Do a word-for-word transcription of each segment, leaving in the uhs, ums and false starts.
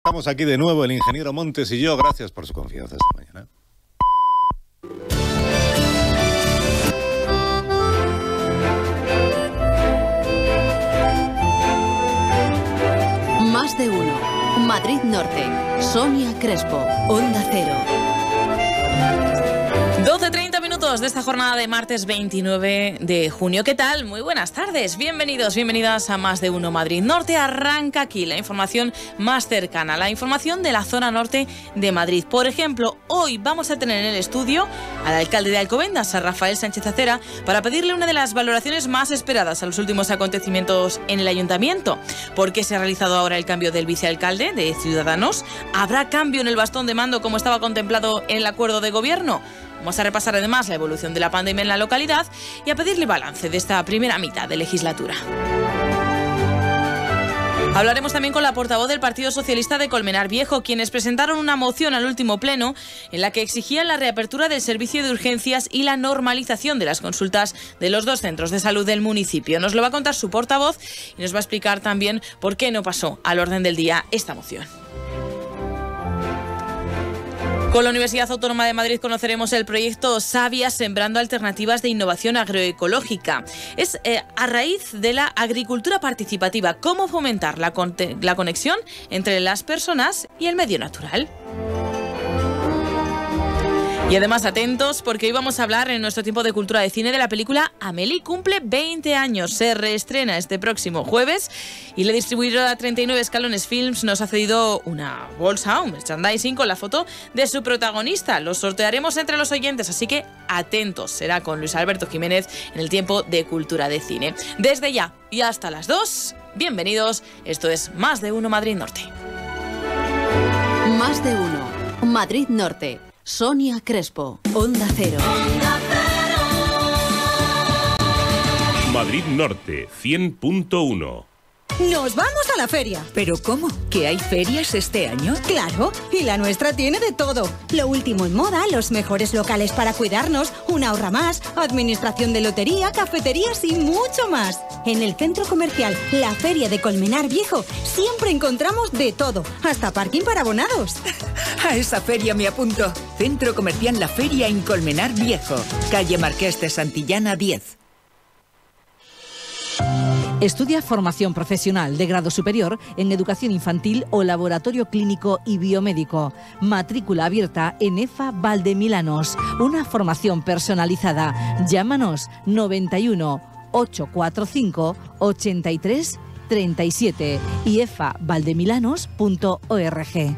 Estamos aquí de nuevo, el ingeniero Montes y yo. Gracias por su confianza esta mañana. Más de uno. Madrid Norte. Sonia Crespo. Onda Cero. doce treinta minutos de esta jornada de martes veintinueve de junio. ¿Qué tal? Muy buenas tardes. Bienvenidos, bienvenidas a Más de Uno Madrid Norte. Arranca aquí la información más cercana, la información de la zona norte de Madrid. Por ejemplo, hoy vamos a tener en el estudio al alcalde de Alcobendas, a Rafael Sánchez Acera, para pedirle una de las valoraciones más esperadas a los últimos acontecimientos en el ayuntamiento. ¿Por qué se ha realizado ahora el cambio del vicealcalde de Ciudadanos? ¿Habrá cambio en el bastón de mando como estaba contemplado en el acuerdo de gobierno? Vamos a repasar además la evolución de la pandemia en la localidad y a pedirle balance de esta primera mitad de legislatura. Hablaremos también con la portavoz del Partido Socialista de Colmenar Viejo, quienes presentaron una moción al último pleno en la que exigían la reapertura del servicio de urgencias y la normalización de las consultas de los dos centros de salud del municipio. Nos lo va a contar su portavoz y nos va a explicar también por qué no pasó al orden del día esta moción. Con la Universidad Autónoma de Madrid conoceremos el proyecto Savia, sembrando alternativas de innovación agroecológica. Es eh, a raíz de la agricultura participativa, cómo fomentar la, con- la conexión entre las personas y el medio natural. Y además atentos, porque hoy vamos a hablar en nuestro tiempo de cultura de cine de la película Amélie cumple veinte años. Se reestrena este próximo jueves y la distribuidora treinta y nueve Escalones Films nos ha cedido una bolsa, un merchandising con la foto de su protagonista. Lo sortearemos entre los oyentes, así que atentos. Será con Luis Alberto Jiménez en el tiempo de cultura de cine. Desde ya y hasta las dos, bienvenidos. Esto es Más de Uno Madrid Norte. Más de uno. Madrid Norte. Sonia Crespo. Onda Cero. Madrid Norte, cien punto uno. ¡Nos vamos a la feria! ¿Pero cómo? ¿Que hay ferias este año? ¡Claro! Y la nuestra tiene de todo. Lo último en moda, los mejores locales para cuidarnos, una ahorra más, administración de lotería, cafeterías y mucho más. En el centro comercial La Feria de Colmenar Viejo siempre encontramos de todo, hasta parking para abonados. A esa feria me apunto. Centro Comercial La Feria en Colmenar Viejo. Calle Marqués de Santillana diez. Estudia formación profesional de grado superior en educación infantil o laboratorio clínico y biomédico. Matrícula abierta en EFA Valdemilanos. Una formación personalizada. Llámanos noventa y uno, ochocientos cuarenta y cinco, ochenta y tres treinta y siete y efa valdemilanos punto org.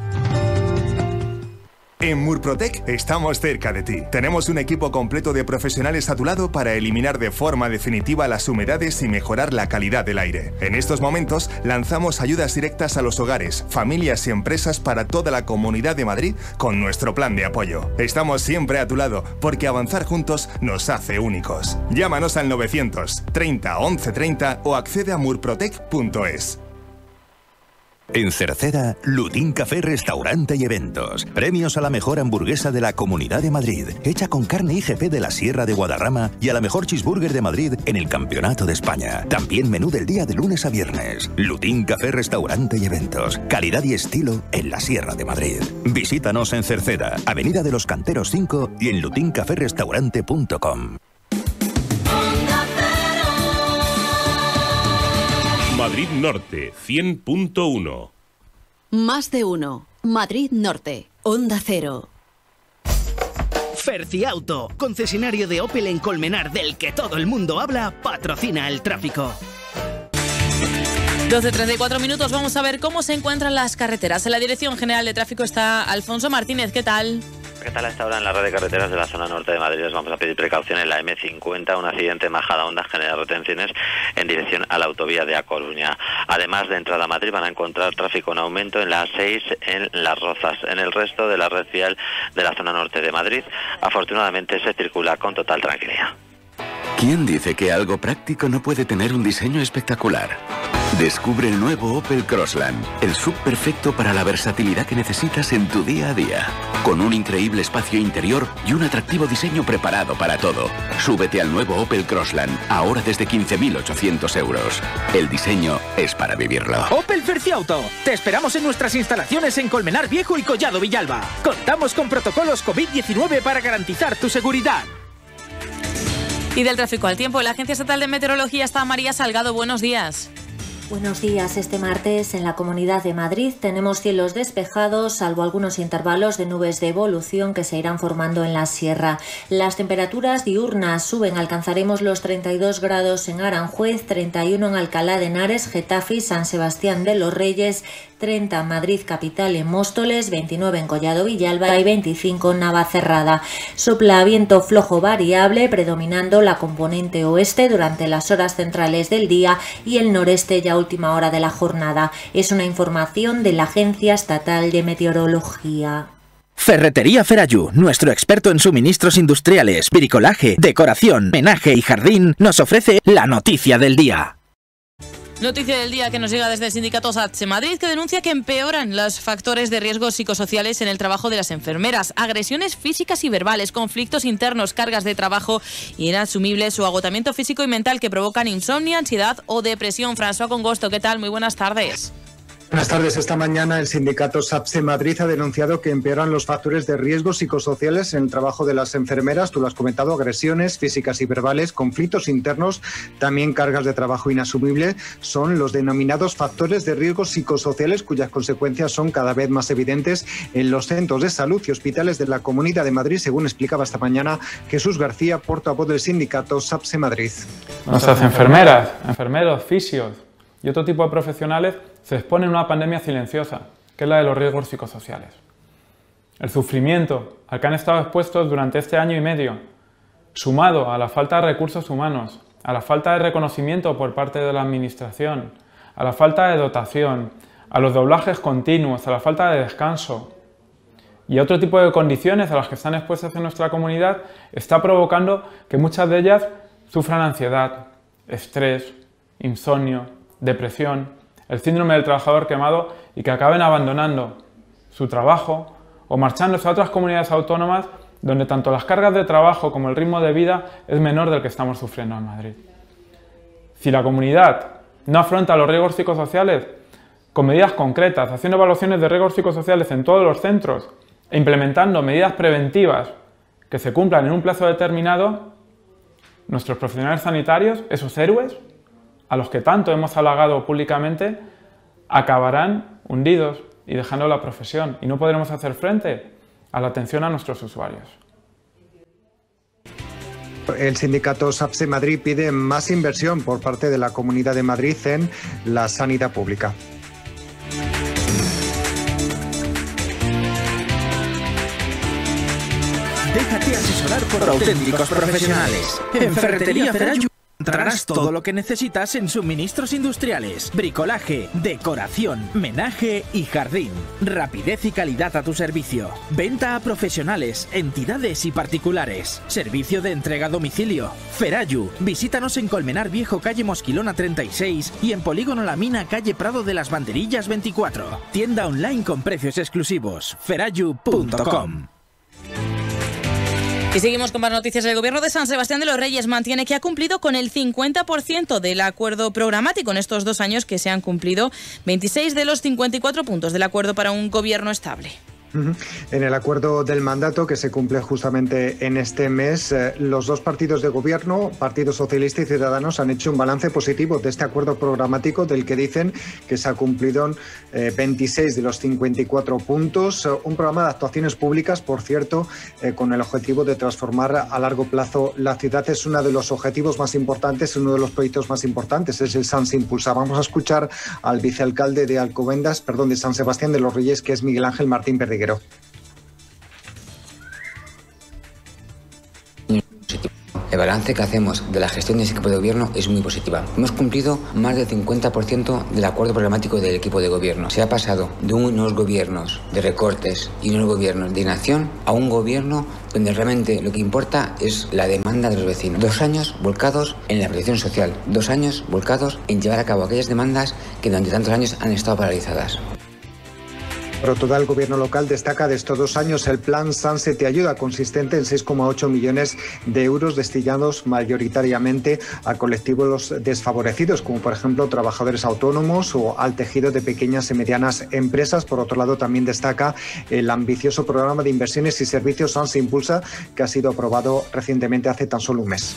En Murprotec estamos cerca de ti. Tenemos un equipo completo de profesionales a tu lado para eliminar de forma definitiva las humedades y mejorar la calidad del aire. En estos momentos lanzamos ayudas directas a los hogares, familias y empresas para toda la Comunidad de Madrid con nuestro plan de apoyo. Estamos siempre a tu lado porque avanzar juntos nos hace únicos. Llámanos al novecientos treinta once treinta o accede a murprotec punto es. En Cerceda, Lutín Café Restaurante y Eventos. Premios a la mejor hamburguesa de la Comunidad de Madrid, hecha con carne I G P de la Sierra de Guadarrama, y a la mejor cheeseburger de Madrid en el Campeonato de España. También menú del día de lunes a viernes. Lutín Café Restaurante y Eventos. Calidad y estilo en la Sierra de Madrid. Visítanos en Cerceda, Avenida de los Canteros cinco y en lutín café restaurante punto com. Madrid Norte, cien punto uno. Más de uno. Madrid Norte. Onda Cero. Ferciauto, concesionario de Opel en Colmenar, del que todo el mundo habla, patrocina el tráfico. doce treinta y cuatro minutos, vamos a ver cómo se encuentran las carreteras. En la Dirección General de Tráfico está Alfonso Martínez, ¿qué tal? ¿Qué tal a esta hora en la red de carreteras de la zona norte de Madrid? Les vamos a pedir precaución en la eme cincuenta, un accidente en Majadahonda genera retenciones en dirección a la autovía de A Coruña. Además de entrada a Madrid van a encontrar tráfico en aumento en la A seis en Las Rozas. En el resto de la red vial de la zona norte de Madrid, afortunadamente se circula con total tranquilidad. ¿Quién dice que algo práctico no puede tener un diseño espectacular? Descubre el nuevo Opel Crossland, el sub perfecto para la versatilidad que necesitas en tu día a día. Con un increíble espacio interior y un atractivo diseño preparado para todo. Súbete al nuevo Opel Crossland, ahora desde quince mil ochocientos euros. El diseño es para vivirlo. Opel Ferciauto. Te esperamos en nuestras instalaciones en Colmenar Viejo y Collado Villalba. Contamos con protocolos COVID diecinueve para garantizar tu seguridad. Y del tráfico al tiempo, la Agencia Estatal de Meteorología está María Salgado. Buenos días. Buenos días. Este martes en la Comunidad de Madrid tenemos cielos despejados, salvo algunos intervalos de nubes de evolución que se irán formando en la sierra. Las temperaturas diurnas suben, alcanzaremos los treinta y dos grados en Aranjuez, treinta y uno en Alcalá de Henares, Getafe y San Sebastián de los Reyes, treinta en Madrid capital y en Móstoles, veintinueve en Collado Villalba y veinticinco en Navacerrada. Sopla viento flojo variable, predominando la componente oeste durante las horas centrales del día y el noreste ya última hora de la jornada. Es una información de la Agencia Estatal de Meteorología. Ferretería Ferayú, nuestro experto en suministros industriales, bricolaje, decoración, menaje y jardín, nos ofrece la noticia del día. Noticia del día que nos llega desde el sindicato SATSE Madrid, que denuncia que empeoran los factores de riesgo psicosociales en el trabajo de las enfermeras. Agresiones físicas y verbales, conflictos internos, cargas de trabajo inasumibles o agotamiento físico y mental que provocan insomnio, ansiedad o depresión. François Congosto, ¿qué tal? Muy buenas tardes. Buenas tardes. Esta mañana el sindicato SATSE Madrid ha denunciado que empeoran los factores de riesgo psicosociales en el trabajo de las enfermeras. Tú lo has comentado, agresiones físicas y verbales, conflictos internos, también cargas de trabajo inasumibles. Son los denominados factores de riesgo psicosociales cuyas consecuencias son cada vez más evidentes en los centros de salud y hospitales de la Comunidad de Madrid, según explicaba esta mañana Jesús García, portavoz del sindicato SATSE Madrid. Nuestras enfermeras, enfermeros, fisios y otro tipo de profesionales se exponen a una pandemia silenciosa, que es la de los riesgos psicosociales. El sufrimiento al que han estado expuestos durante este año y medio, sumado a la falta de recursos humanos, a la falta de reconocimiento por parte de la Administración, a la falta de dotación, a los doblajes continuos, a la falta de descanso y a otro tipo de condiciones a las que están expuestas en nuestra comunidad, está provocando que muchas de ellas sufran ansiedad, estrés, insomnio, depresión, el síndrome del trabajador quemado y que acaben abandonando su trabajo o marchándose a otras comunidades autónomas donde tanto las cargas de trabajo como el ritmo de vida es menor del que estamos sufriendo en Madrid. Si la comunidad no afronta los riesgos psicosociales con medidas concretas, haciendo evaluaciones de riesgos psicosociales en todos los centros e implementando medidas preventivas que se cumplan en un plazo determinado, nuestros profesionales sanitarios, esos héroes, a los que tanto hemos halagado públicamente, acabarán hundidos y dejando la profesión y no podremos hacer frente a la atención a nuestros usuarios. El sindicato SATSE Madrid pide más inversión por parte de la Comunidad de Madrid en la sanidad pública. Déjate asesorar por auténticos profesionales. En Ferretería Ferayú encontrarás todo lo que necesitas en suministros industriales, bricolaje, decoración, menaje y jardín. Rapidez y calidad a tu servicio. Venta a profesionales, entidades y particulares. Servicio de entrega a domicilio. Ferayú. Visítanos en Colmenar Viejo, calle Mosquilona treinta y seis y en Polígono La Mina, calle Prado de las Banderillas veinticuatro. Tienda online con precios exclusivos. ferayú punto com. Y seguimos con más noticias. El Gobierno de San Sebastián de los Reyes mantiene que ha cumplido con el cincuenta por ciento del acuerdo programático en estos dos años que se han cumplido veintiséis de los cincuenta y cuatro puntos del acuerdo para un gobierno estable. En el acuerdo del mandato que se cumple justamente en este mes, eh, los dos partidos de gobierno, Partido Socialista y Ciudadanos, han hecho un balance positivo de este acuerdo programático del que dicen que se ha cumplido eh, veintiséis de los cincuenta y cuatro puntos. Un programa de actuaciones públicas, por cierto, eh, con el objetivo de transformar a largo plazo la ciudad. Es uno de los objetivos más importantes, uno de los proyectos más importantes, es el SANS Impulsa. Vamos a escuchar al vicealcalde de Alcobendas, perdón, de San Sebastián de los Reyes, que es Miguel Ángel Martín Perdiguero. El balance que hacemos de la gestión de ese equipo de gobierno es muy positiva. Hemos cumplido más del cincuenta por ciento del acuerdo programático del equipo de gobierno. Se ha pasado de unos gobiernos de recortes y unos gobiernos de inacción a un gobierno donde realmente lo que importa es la demanda de los vecinos. Dos años volcados en la protección social, dos años volcados en llevar a cabo aquellas demandas que durante tantos años han estado paralizadas. Por otro lado, el gobierno local destaca de estos dos años el plan Sanse Te Ayuda, consistente en seis coma ocho millones de euros destinados mayoritariamente a colectivos desfavorecidos, como por ejemplo trabajadores autónomos o al tejido de pequeñas y medianas empresas. Por otro lado, también destaca el ambicioso programa de inversiones y servicios Sanse Impulsa, que ha sido aprobado recientemente hace tan solo un mes.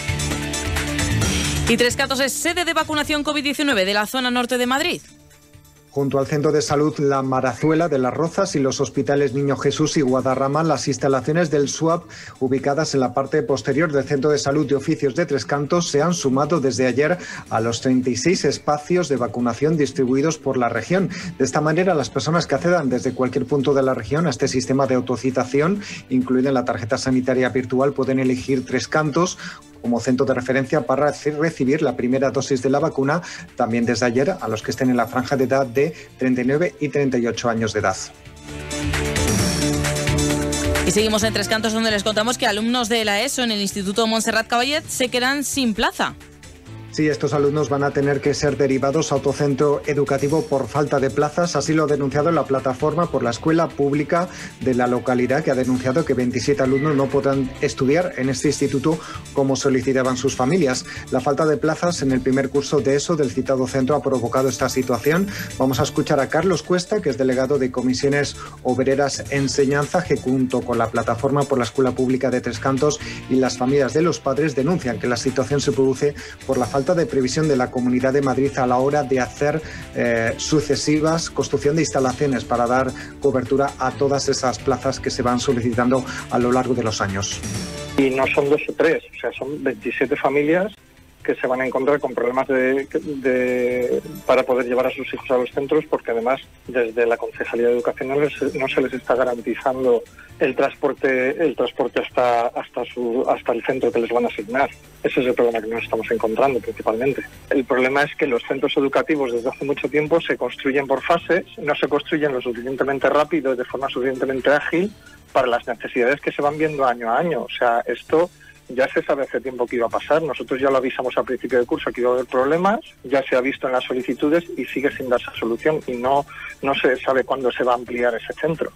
Y Tres Cantos es sede de vacunación COVID diecinueve de la zona norte de Madrid. Junto al Centro de Salud La Marazuela de Las Rozas y los hospitales Niño Jesús y Guadarrama, las instalaciones del S U A P, ubicadas en la parte posterior del Centro de Salud de Oficios de Tres Cantos, se han sumado desde ayer a los treinta y seis espacios de vacunación distribuidos por la región. De esta manera, las personas que accedan desde cualquier punto de la región a este sistema de autocitación, incluida en la tarjeta sanitaria virtual, pueden elegir Tres Cantos como centro de referencia para recibir la primera dosis de la vacuna, también desde ayer a los que estén en la franja de edad de treinta y nueve y treinta y ocho años de edad. Y seguimos en Tres Cantos, donde les contamos que alumnos de la ESO en el Instituto Montserrat Caballé se quedan sin plaza. Sí, estos alumnos van a tener que ser derivados a otro centro educativo por falta de plazas. Así lo ha denunciado la plataforma por la escuela pública de la localidad, que ha denunciado que veintisiete alumnos no podrán estudiar en este instituto como solicitaban sus familias. La falta de plazas en el primer curso de ESO del citado centro ha provocado esta situación. Vamos a escuchar a Carlos Cuesta, que es delegado de Comisiones Obreras Enseñanza, que junto con la plataforma por la escuela pública de Tres Cantos y las familias de los padres denuncian que la situación se produce por la falta de previsión de la Comunidad de Madrid a la hora de hacer eh, sucesivas construcción de instalaciones para dar cobertura a todas esas plazas que se van solicitando a lo largo de los años. Y no son dos o tres, o sea, son veintisiete familias que se van a encontrar con problemas de, de, para poder llevar a sus hijos a los centros, porque además desde la Concejalía de Educación no, les, no se les está garantizando el transporte el transporte hasta hasta su hasta el centro que les van a asignar. Ese es el problema que nos estamos encontrando principalmente. El problema es que los centros educativos desde hace mucho tiempo se construyen por fases, no se construyen lo suficientemente rápido y de forma suficientemente ágil para las necesidades que se van viendo año a año. O sea, esto ya se sabe hace tiempo que iba a pasar. Nosotros ya lo avisamos al principio del curso que iba a haber problemas, ya se ha visto en las solicitudes y sigue sin darse solución y no, no se sabe cuándo se va a ampliar ese centro.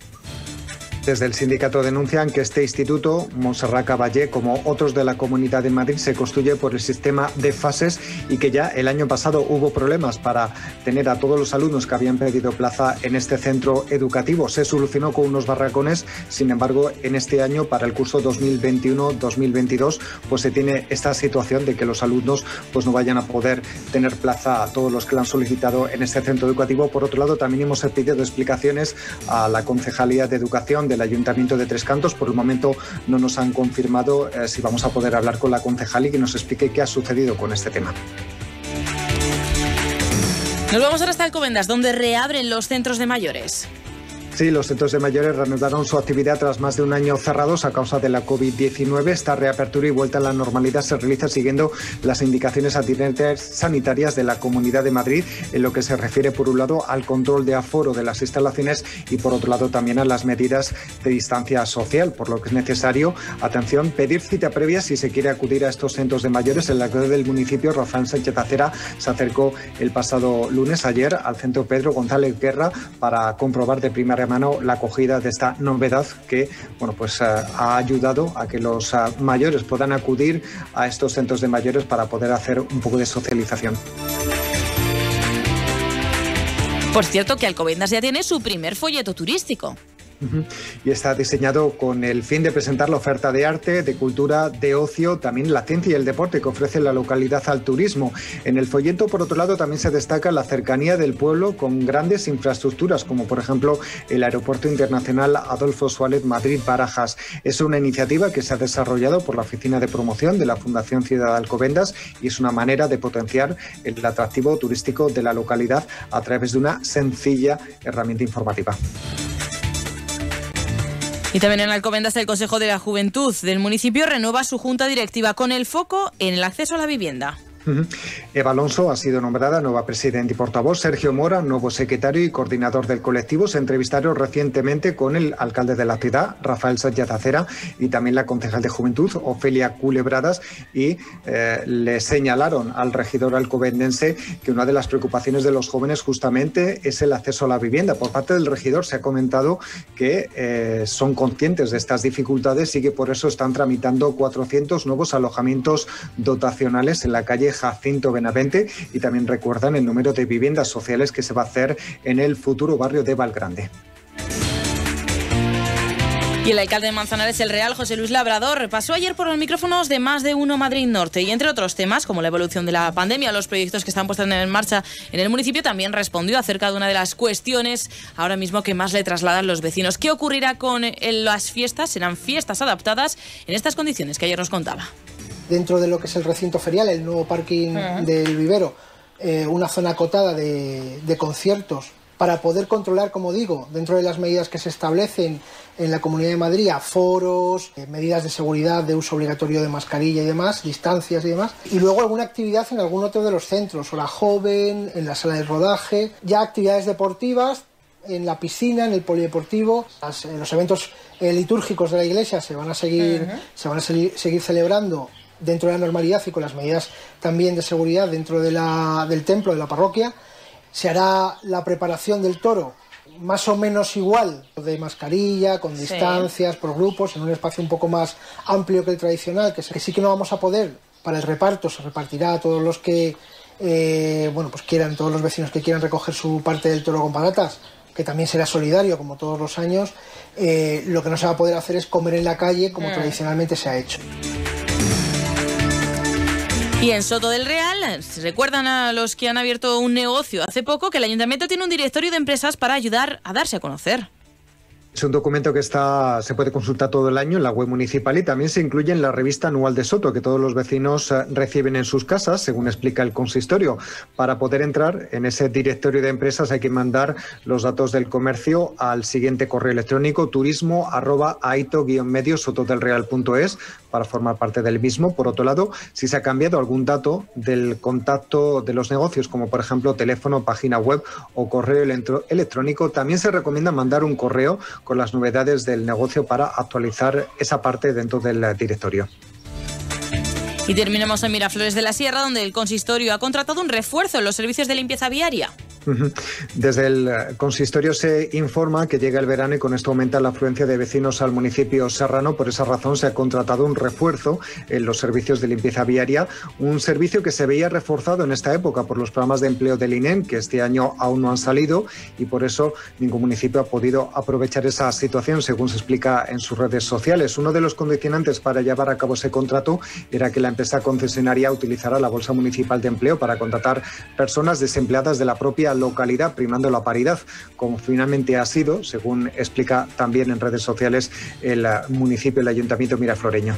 Desde el sindicato denuncian que este instituto, Montserrat Caballé, como otros de la Comunidad de Madrid, se construye por el sistema de fases y que ya el año pasado hubo problemas para tener a todos los alumnos que habían pedido plaza en este centro educativo. Se solucionó con unos barracones, sin embargo, en este año, para el curso dos mil veintiuno dos mil veintidós, pues se tiene esta situación de que los alumnos pues no vayan a poder tener plaza a todos los que la han solicitado en este centro educativo. Por otro lado, también hemos pedido explicaciones a la Concejalía de Educación del Ayuntamiento de Tres Cantos. Por el momento no nos han confirmado eh, si vamos a poder hablar con la concejal y que nos explique qué ha sucedido con este tema. Nos vamos ahora hasta Alcobendas, donde reabren los centros de mayores. Sí, los centros de mayores reanudaron su actividad tras más de un año cerrados a causa de la COVID diecinueve. Esta reapertura y vuelta a la normalidad se realiza siguiendo las indicaciones sanitarias de la Comunidad de Madrid, en lo que se refiere, por un lado, al control de aforo de las instalaciones y, por otro lado, también a las medidas de distancia social, por lo que es necesario, atención, pedir cita previa si se quiere acudir a estos centros de mayores. El alcalde del municipio, Rafael Sánchez Acera, se acercó el pasado lunes, ayer, al centro Pedro González Guerra para comprobar de primera mano la acogida de esta novedad que bueno, pues, uh, ha ayudado a que los uh, mayores puedan acudir a estos centros de mayores para poder hacer un poco de socialización. Por cierto, que Alcobendas ya tiene su primer folleto turístico. Y está diseñado con el fin de presentar la oferta de arte, de cultura, de ocio, también la ciencia y el deporte que ofrece la localidad al turismo. En el folleto, por otro lado, también se destaca la cercanía del pueblo con grandes infraestructuras, como por ejemplo el Aeropuerto Internacional Adolfo Suárez Madrid-Barajas. Es una iniciativa que se ha desarrollado por la Oficina de Promoción de la Fundación Ciudad de Alcobendas y es una manera de potenciar el atractivo turístico de la localidad a través de una sencilla herramienta informativa. Y también en Alcobendas el Consejo de la Juventud del municipio renueva su junta directiva con el foco en el acceso a la vivienda. Uh-huh. Eva Alonso ha sido nombrada nueva presidenta y portavoz. Sergio Mora, nuevo secretario y coordinador del colectivo. Se entrevistaron recientemente con el alcalde de la ciudad, Rafael Sánchez Acera, y también la concejal de Juventud, Ofelia Culebradas, y eh, le señalaron al regidor alcobendense que una de las preocupaciones de los jóvenes justamente es el acceso a la vivienda. Por parte del regidor se ha comentado que eh, son conscientes de estas dificultades y que por eso están tramitando cuatrocientos nuevos alojamientos dotacionales en la calle Jacinto Benavente, y también recuerdan el número de viviendas sociales que se va a hacer en el futuro barrio de Valgrande. Y el alcalde de Manzanares el Real, José Luis Labrador, pasó ayer por los micrófonos de Más de Uno Madrid Norte y, entre otros temas, como la evolución de la pandemia, los proyectos que están puestos en marcha en el municipio, también respondió acerca de una de las cuestiones ahora mismo que más le trasladan los vecinos. ¿Qué ocurrirá con las fiestas? ¿Serán fiestas adaptadas en estas condiciones que ayer nos contaba? Dentro de lo que es el recinto ferial, el nuevo parking uh-huh. del vivero, eh, una zona acotada de, de conciertos para poder controlar, como digo, dentro de las medidas que se establecen en la Comunidad de Madrid, aforos, eh, medidas de seguridad, de uso obligatorio de mascarilla y demás, distancias y demás, y luego alguna actividad en algún otro de los centros, hora joven, en la sala de rodaje, ya actividades deportivas, en la piscina, en el polideportivo. Las, eh, los eventos eh, litúrgicos de la iglesia se van a seguir, uh-huh. se van a seguir, seguir celebrando dentro de la normalidad y con las medidas también de seguridad dentro de la, del templo, de la parroquia. Se hará la preparación del toro más o menos igual, de mascarilla, con distancias, sí. por grupos, en un espacio un poco más amplio que el tradicional, que sí que no vamos a poder, para el reparto se repartirá a todos los que eh, bueno, pues quieran, todos los vecinos que quieran recoger su parte del toro con patatas, que también será solidario como todos los años. Eh, lo que no se va a poder hacer es comer en la calle como mm. tradicionalmente se ha hecho. Y en Soto del Real, recuerdan a los que han abierto un negocio hace poco que el ayuntamiento tiene un directorio de empresas para ayudar a darse a conocer. Es un documento que está, se puede consultar todo el año en la web municipal y también se incluye en la revista anual de Soto, que todos los vecinos reciben en sus casas, según explica el consistorio. Para poder entrar en ese directorio de empresas hay que mandar los datos del comercio al siguiente correo electrónico: turismo arroba aito guion medio sotodelreal punto es, para formar parte del mismo. Por otro lado, si se ha cambiado algún dato del contacto de los negocios, como por ejemplo teléfono, página web o correo electrónico, también se recomienda mandar un correo con las novedades del negocio para actualizar esa parte dentro del directorio. Y terminamos en Miraflores de la Sierra, donde el consistorio ha contratado un refuerzo en los servicios de limpieza viaria. Desde el consistorio se informa que llega el verano y con esto aumenta la afluencia de vecinos al municipio serrano. Por esa razón se ha contratado un refuerzo en los servicios de limpieza viaria, un servicio que se veía reforzado en esta época por los programas de empleo del I N E M, que este año aún no han salido, y por eso ningún municipio ha podido aprovechar esa situación, según se explica en sus redes sociales. Uno de los condicionantes para llevar a cabo ese contrato era que la empresa concesionaria utilizara la Bolsa Municipal de Empleo para contratar personas desempleadas de la propia localidad, primando la paridad, como finalmente ha sido, según explica también en redes sociales el municipio, el ayuntamiento mirafloreño.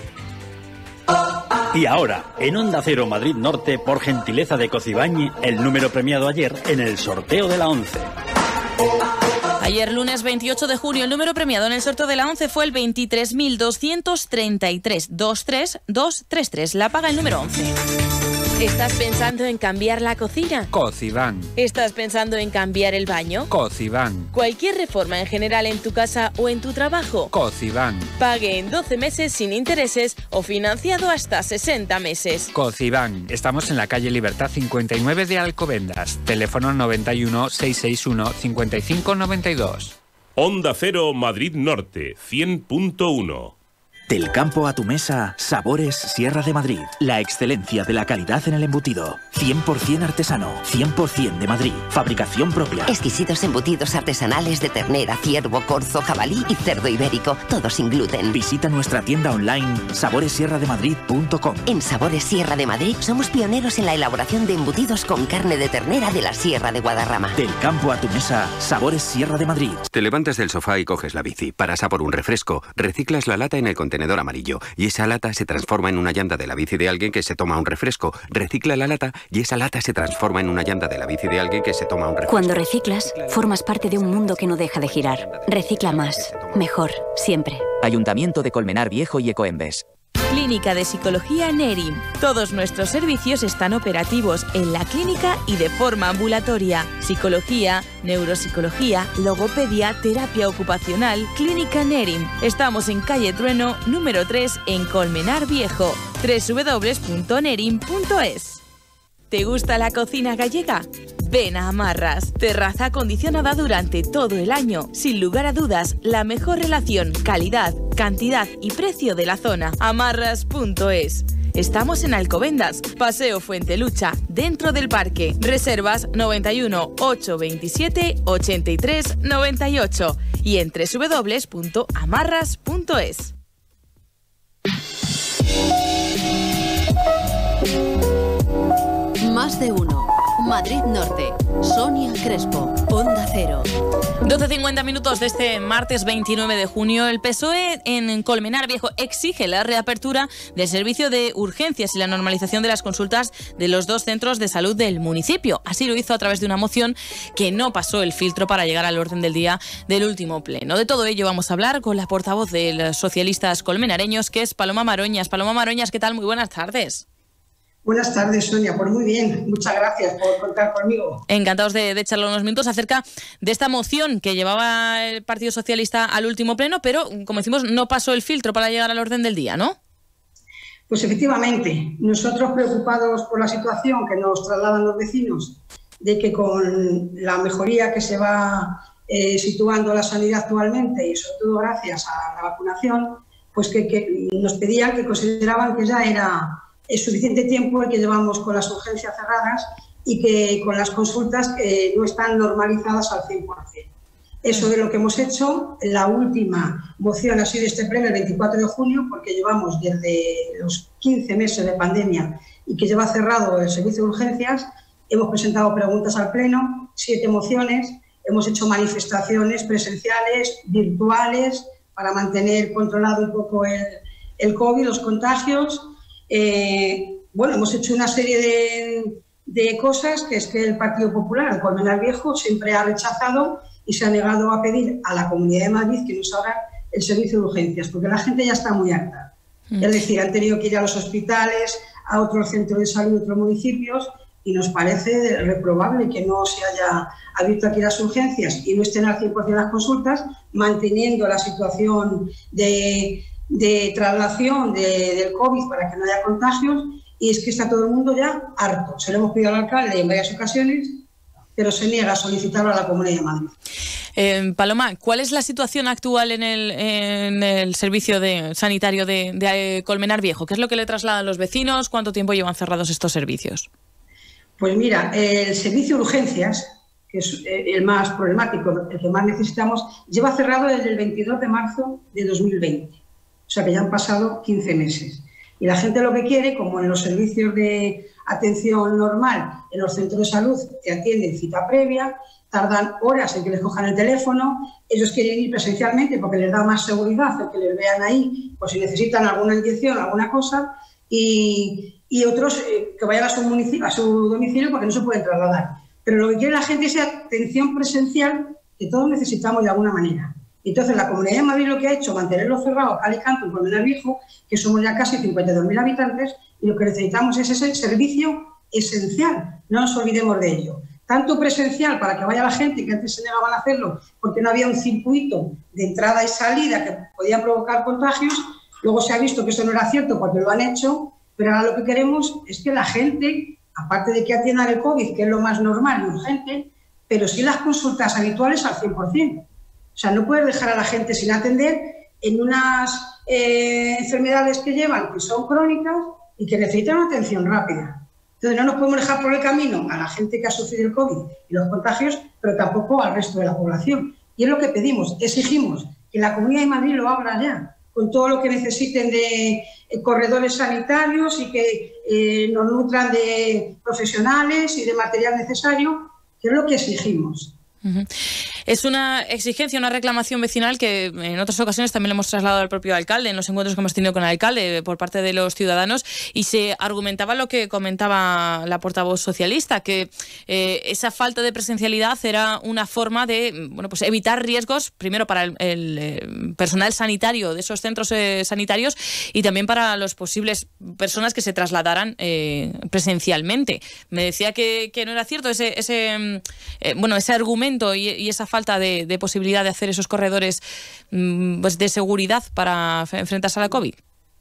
Y ahora, en Onda Cero Madrid Norte, por gentileza de Cocibañ, el número premiado ayer en el sorteo de la once. Ayer, lunes veintiocho de junio, el número premiado en el sorteo de la once fue el veintitrés mil doscientos treinta y tres, veintitrés mil doscientos treinta y tres. La paga el número once. ¿Estás pensando en cambiar la cocina? Cocibañ. ¿Estás pensando en cambiar el baño? Cocibañ. ¿Cualquier reforma en general en tu casa o en tu trabajo? Cocibañ. Pague en doce meses sin intereses o financiado hasta sesenta meses. Cocibañ. Estamos en la calle Libertad cincuenta y nueve de Alcobendas. Teléfono noventa y uno, seiscientos sesenta y uno, cincuenta y cinco noventa y dos. Onda Cero Madrid Norte, cien punto uno. Del campo a tu mesa, Sabores Sierra de Madrid. La excelencia de la calidad en el embutido. cien por cien artesano, cien por cien de Madrid. Fabricación propia. Exquisitos embutidos artesanales de ternera, ciervo, corzo, jabalí y cerdo ibérico. Todo sin gluten. Visita nuestra tienda online sabores sierra de madrid punto com. En Sabores Sierra de Madrid somos pioneros en la elaboración de embutidos con carne de ternera de la Sierra de Guadarrama. Del campo a tu mesa, Sabores Sierra de Madrid. Te levantas del sofá y coges la bici. Paras a por un refresco. Reciclas la lata en el contenedor contenedor amarillo y esa lata se transforma en una llanta de la bici de alguien que se toma un refresco. Recicla la lata y esa lata se transforma en una llanta de la bici de alguien que se toma un refresco. Cuando reciclas, formas parte de un mundo que no deja de girar. Recicla más, mejor, siempre. Ayuntamiento de Colmenar Viejo y Ecoembes. Clínica de Psicología Nerim. Todos nuestros servicios están operativos en la clínica y de forma ambulatoria. Psicología, neuropsicología, logopedia, terapia ocupacional. Clínica Nerim. Estamos en calle Trueno, número tres, en Colmenar Viejo. doble u doble u doble u punto nerim punto es. ¿Te gusta la cocina gallega? Ven a Amarras. Terraza acondicionada durante todo el año. Sin lugar a dudas, la mejor relación, calidad, cantidad y precio de la zona. Amarras punto es. Estamos en Alcobendas, Paseo Fuentelucha, dentro del parque. Reservas noventa y uno, ochocientos veintisiete, ochenta y tres, noventa y ocho y en doble u doble u doble u punto amarras punto es. Más de uno. Madrid Norte. Sonia Crespo. Onda Cero. doce cincuenta minutos de este martes veintinueve de junio. El P S O E en Colmenar Viejo exige la reapertura del servicio de urgencias y la normalización de las consultas de los dos centros de salud del municipio. Así lo hizo a través de una moción que no pasó el filtro para llegar al orden del día del último pleno. De todo ello vamos a hablar con la portavoz de los socialistas colmenareños, que es Paloma Maroñas. Paloma Maroñas, ¿qué tal? Muy buenas tardes. Buenas tardes, Sonia. Pues muy bien. Muchas gracias por contar conmigo. Encantados de, de charlar unos minutos acerca de esta moción que llevaba el Partido Socialista al último pleno, pero, como decimos, no pasó el filtro para llegar al orden del día, ¿no? Pues efectivamente. Nosotros, preocupados por la situación que nos trasladan los vecinos, de que con la mejoría que se va eh, situando la sanidad actualmente, y sobre todo gracias a la vacunación, pues que, que nos pedían, que consideraban que ya era... es suficiente tiempo el que llevamos con las urgencias cerradas y que con las consultas eh, no están normalizadas al cien por cien. Eso es lo que hemos hecho. La última moción ha sido este pleno el veinticuatro de junio, porque llevamos desde los quince meses de pandemia y que lleva cerrado el servicio de urgencias. Hemos presentado preguntas al pleno, siete mociones, hemos hecho manifestaciones presenciales, virtuales, para mantener controlado un poco el, el COVID, los contagios. Eh, bueno, hemos hecho una serie de, de cosas que es que el Partido Popular, el Colmenar Viejo, siempre ha rechazado y se ha negado a pedir a la Comunidad de Madrid que nos abra el servicio de urgencias, porque la gente ya está muy harta. Mm. Es decir, han tenido que ir a los hospitales, a otros centros de salud, otros municipios, y nos parece reprobable que no se haya abierto aquí las urgencias y no estén al cien por cien las consultas, manteniendo la situación de... de traslación de, del COVID para que no haya contagios, y es que está todo el mundo ya harto. Se lo hemos pedido al alcalde en varias ocasiones, pero se niega a solicitarlo a la Comunidad de Madrid. Eh, Paloma, ¿cuál es la situación actual en el, en el servicio de, sanitario de, de Colmenar Viejo? ¿Qué es lo que le trasladan los vecinos? ¿Cuánto tiempo llevan cerrados estos servicios? Pues mira, el servicio de urgencias, que es el más problemático, el que más necesitamos, lleva cerrado desde el veintidós de marzo de dos mil veinte. O sea que ya han pasado quince meses. Y la gente lo que quiere, como en los servicios de atención normal, en los centros de salud que atienden cita previa, tardan horas en que les cojan el teléfono, ellos quieren ir presencialmente porque les da más seguridad el que les vean ahí, por si necesitan alguna inyección, alguna cosa, y, y otros eh, que vayan a su, municipio, a su domicilio porque no se pueden trasladar. Pero lo que quiere la gente es atención presencial, que todos necesitamos de alguna manera. Entonces, la Comunidad de Madrid lo que ha hecho, mantenerlo cerrado, cal y canto, en Colmenar Viejo, que somos ya casi cincuenta y dos mil habitantes, y lo que necesitamos es ese servicio esencial. No nos olvidemos de ello. Tanto presencial, para que vaya la gente, que antes se negaban a hacerlo, porque no había un circuito de entrada y salida que podían provocar contagios. Luego se ha visto que eso no era cierto porque lo han hecho, pero ahora lo que queremos es que la gente, aparte de que atiendan el COVID, que es lo más normal y urgente, pero sí las consultas habituales al cien por cien. O sea, no puedes dejar a la gente sin atender en unas eh, enfermedades que llevan, que son crónicas y que necesitan una atención rápida. Entonces, no nos podemos dejar por el camino a la gente que ha sufrido el COVID y los contagios, pero tampoco al resto de la población. Y es lo que pedimos, exigimos que la Comunidad de Madrid lo abra ya, con todo lo que necesiten de eh, corredores sanitarios y que eh, nos nutran de profesionales y de material necesario, que es lo que exigimos. Uh-huh. Es una exigencia, una reclamación vecinal que en otras ocasiones también le hemos trasladado al propio alcalde en los encuentros que hemos tenido con el alcalde por parte de los ciudadanos, y se argumentaba lo que comentaba la portavoz socialista, que eh, esa falta de presencialidad era una forma de bueno, pues evitar riesgos, primero para el, el eh, personal sanitario de esos centros eh, sanitarios y también para las posibles personas que se trasladaran eh, presencialmente. Me decía que, que no era cierto ese, ese, eh, bueno, ese argumento Y, y esa falta de, de posibilidad de hacer esos corredores pues, de seguridad para enfrentarse a la COVID.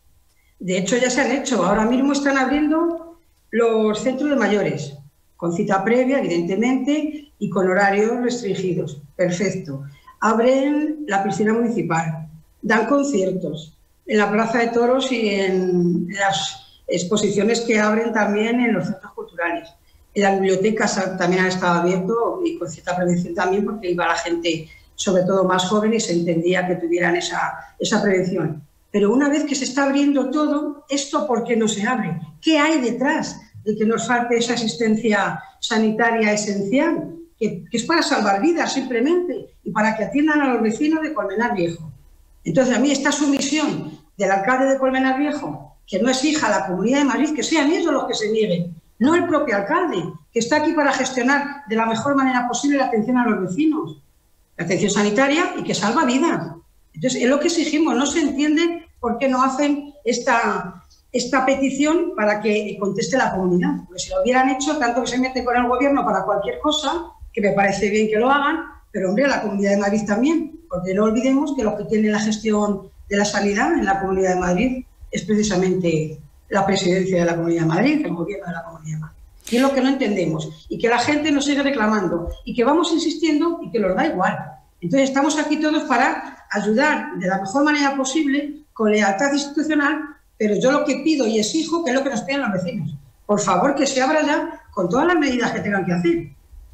De hecho, ya se han hecho. Ahora mismo están abriendo los centros de mayores, con cita previa, evidentemente, y con horarios restringidos. Perfecto. Abren la piscina municipal, dan conciertos en la Plaza de Toros y en las exposiciones que abren también en los centros culturales. En las bibliotecas también ha estado abierto y con cierta prevención también, porque iba la gente, sobre todo más joven, y se entendía que tuvieran esa, esa prevención. Pero una vez que se está abriendo todo, ¿esto por qué no se abre? ¿Qué hay detrás de que nos falte esa asistencia sanitaria esencial? Que, que es para salvar vidas simplemente y para que atiendan a los vecinos de Colmenar Viejo. Entonces, a mí esta sumisión del alcalde de Colmenar Viejo, que no exija a la Comunidad de Madrid, que sean ellos los que se nieguen, no el propio alcalde, que está aquí para gestionar de la mejor manera posible la atención a los vecinos, la atención sanitaria y que salva vidas. Entonces, es lo que exigimos. No se entiende por qué no hacen esta, esta petición para que conteste la comunidad. Porque si lo hubieran hecho, tanto que se mete con el gobierno para cualquier cosa, que me parece bien que lo hagan, pero hombre, la Comunidad de Madrid también, porque no olvidemos que los que tienen la gestión de la sanidad en la Comunidad de Madrid es precisamente la presidencia de la Comunidad de Madrid, el gobierno de la Comunidad de Madrid. Y es lo que no entendemos, y que la gente nos sigue reclamando, y que vamos insistiendo y que nos da igual. Entonces estamos aquí todos para ayudar de la mejor manera posible, con lealtad institucional, pero yo lo que pido y exijo, que es lo que nos piden los vecinos, por favor que se abra ya con todas las medidas que tengan que hacer.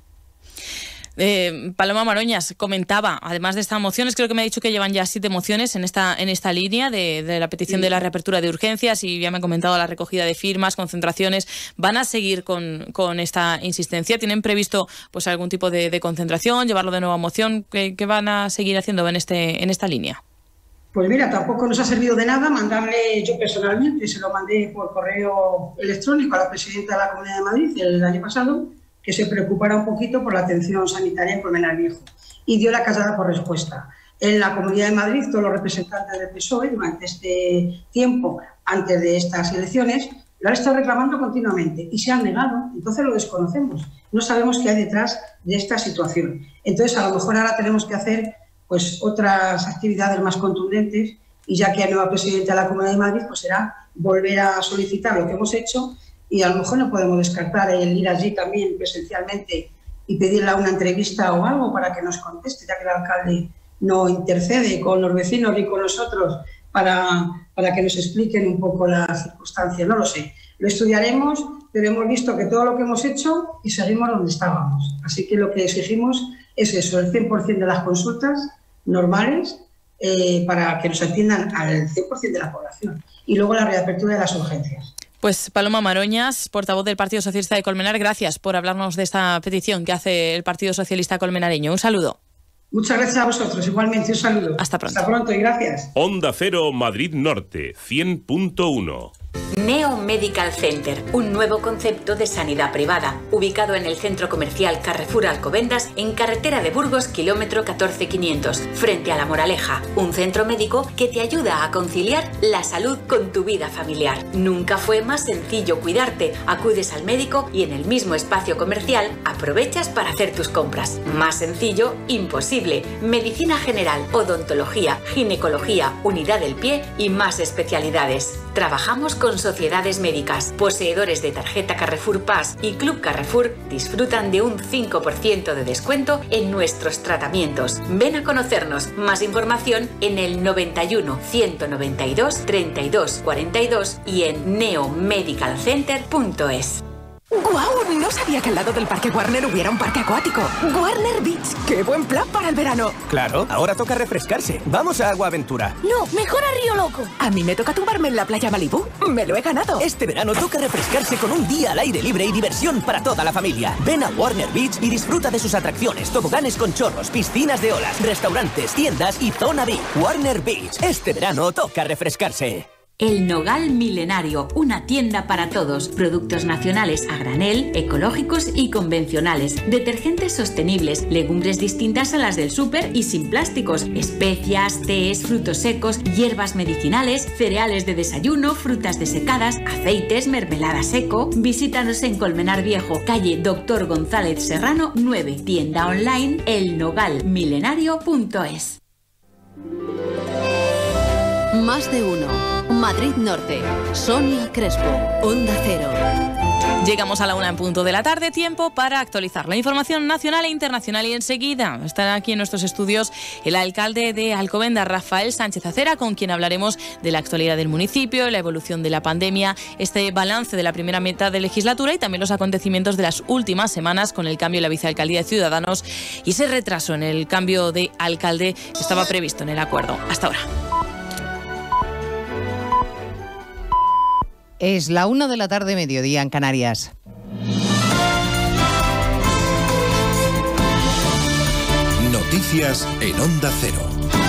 Eh, Paloma Maroñas comentaba, además de estas mociones, creo que me ha dicho que llevan ya siete mociones en esta, en esta línea de, de la petición sí. de la reapertura de urgencias, y ya me ha comentado la recogida de firmas, concentraciones. ¿Van a seguir con, con esta insistencia? ¿Tienen previsto pues algún tipo de, de concentración, llevarlo de nuevo a moción? ¿Qué, qué van a seguir haciendo en, este, en esta línea? Pues mira, tampoco nos ha servido de nada mandarle yo personalmente, se lo mandé por correo electrónico a la presidenta de la Comunidad de Madrid el año pasado, que se preocupara un poquito por la atención sanitaria en Colmenar Viejo, y dio la callada por respuesta. En la Comunidad de Madrid, todos los representantes del P S O E durante este tiempo, antes de estas elecciones, lo han estado reclamando continuamente y se han negado. Entonces lo desconocemos, no sabemos qué hay detrás de esta situación. Entonces a lo mejor ahora tenemos que hacer pues otras actividades más contundentes, y ya que hay nueva presidenta de la Comunidad de Madrid, pues será volver a solicitar lo que hemos hecho. Y a lo mejor no podemos descartar el ir allí también presencialmente y pedirle una entrevista o algo para que nos conteste, ya que el alcalde no intercede con los vecinos ni con nosotros para, para que nos expliquen un poco las circunstancias. No lo sé, lo estudiaremos, pero hemos visto que todo lo que hemos hecho y seguimos donde estábamos. Así que lo que exigimos es eso, el cien por cien de las consultas normales eh, para que nos atiendan al cien por cien de la población, y luego la reapertura de las urgencias. Pues Paloma Maroñas, portavoz del Partido Socialista de Colmenar, gracias por hablarnos de esta petición que hace el Partido Socialista colmenareño. Un saludo. Muchas gracias a vosotros, igualmente un saludo. Hasta pronto. Hasta pronto y gracias. Onda Cero Madrid Norte, cien punto uno. Neo Medical Center, un nuevo concepto de sanidad privada, ubicado en el centro comercial Carrefour Alcobendas, en carretera de Burgos, kilómetro catorce mil quinientos, frente a La Moraleja. Un centro médico que te ayuda a conciliar la salud con tu vida familiar. Nunca fue más sencillo cuidarte. Acudes al médico y en el mismo espacio comercial aprovechas para hacer tus compras. Más sencillo, imposible. Medicina general, odontología, ginecología, unidad del pie y más especialidades. Trabajamos con sociedades médicas. Poseedores de tarjeta Carrefour Pass y Club Carrefour disfrutan de un cinco por ciento de descuento en nuestros tratamientos. Ven a conocernos. Más información en el noventa y uno, ciento noventa y dos, treinta y dos cuarenta y dos y en neo medical center punto es. ¡Guau! No sabía que al lado del Parque Warner hubiera un parque acuático. Warner Beach. ¡Qué buen plan para el verano! Claro, ahora toca refrescarse. Vamos a Agua Aventura. No, mejor a Río Loco. A mí me toca tumbarme en la playa Malibú. Me lo he ganado. Este verano toca refrescarse con un día al aire libre y diversión para toda la familia. Ven a Warner Beach y disfruta de sus atracciones, toboganes con chorros, piscinas de olas, restaurantes, tiendas y zona V I P. Warner Beach. Este verano toca refrescarse. El Nogal Milenario, una tienda para todos. Productos nacionales a granel, ecológicos y convencionales. Detergentes sostenibles, legumbres distintas a las del súper y sin plásticos. Especias, tés, frutos secos, hierbas medicinales, cereales de desayuno, frutas desecadas, aceites, mermelada seco. Visítanos en Colmenar Viejo, calle Doctor González Serrano nueve. Tienda online el nogal milenario punto es. Más de uno. Madrid Norte. Sonia Crespo. Onda Cero. Llegamos a la una en punto de la tarde, tiempo para actualizar la información nacional e internacional y enseguida estará aquí en nuestros estudios el alcalde de Alcobendas, Rafael Sánchez Acera, con quien hablaremos de la actualidad del municipio, la evolución de la pandemia, este balance de la primera mitad de legislatura y también los acontecimientos de las últimas semanas con el cambio en la vicealcaldía de Ciudadanos y ese retraso en el cambio de alcalde que estaba previsto en el acuerdo. Hasta ahora. Es la una de la tarde, mediodía en Canarias. Noticias en Onda Cero.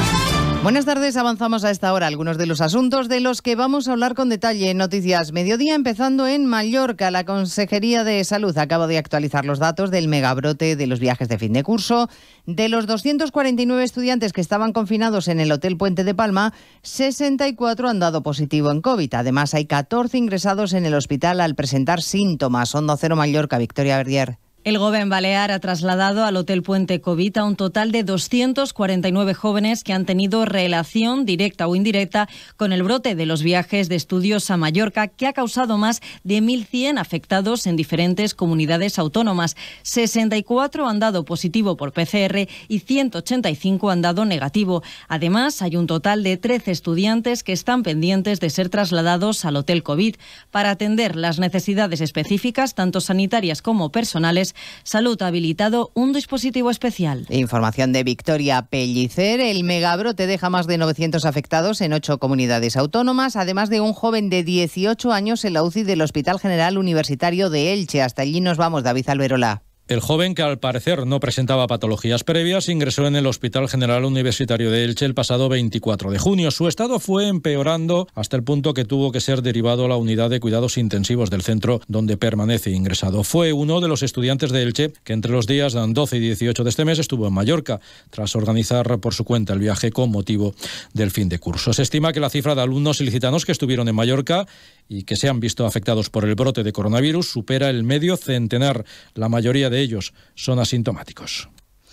Buenas tardes, avanzamos a esta hora algunos de los asuntos de los que vamos a hablar con detalle en Noticias Mediodía, empezando en Mallorca. La Consejería de Salud acaba de actualizar los datos del megabrote de los viajes de fin de curso. De los doscientos cuarenta y nueve estudiantes que estaban confinados en el Hotel Puente de Palma, sesenta y cuatro han dado positivo en COVID. Además, hay catorce ingresados en el hospital al presentar síntomas. Onda Cero Mallorca, Victoria Verdier. El Gobierno Balear ha trasladado al Hotel Puente COVID a un total de doscientos cuarenta y nueve jóvenes que han tenido relación directa o indirecta con el brote de los viajes de estudios a Mallorca, que ha causado más de mil cien afectados en diferentes comunidades autónomas. sesenta y cuatro han dado positivo por P C R y ciento ochenta y cinco han dado negativo. Además, hay un total de trece estudiantes que están pendientes de ser trasladados al Hotel COVID. Para atender las necesidades específicas, tanto sanitarias como personales, Salud ha habilitado un dispositivo especial. Información de Victoria Pellicer. El megabrote deja más de novecientos afectados en ocho comunidades autónomas, además de un joven de dieciocho años en la U C I del Hospital General Universitario de Elche. Hasta allí nos vamos, David Alberola. El joven, que al parecer no presentaba patologías previas, ingresó en el Hospital General Universitario de Elche el pasado veinticuatro de junio. Su estado fue empeorando hasta el punto que tuvo que ser derivado a la unidad de cuidados intensivos del centro donde permanece ingresado. Fue uno de los estudiantes de Elche que entre los días doce y dieciocho de este mes estuvo en Mallorca, tras organizar por su cuenta el viaje con motivo del fin de curso. Se estima que la cifra de alumnos ilicitanos que estuvieron en Mallorca y que se han visto afectados por el brote de coronavirus supera el medio centenar. La mayoría de ellos son asintomáticos.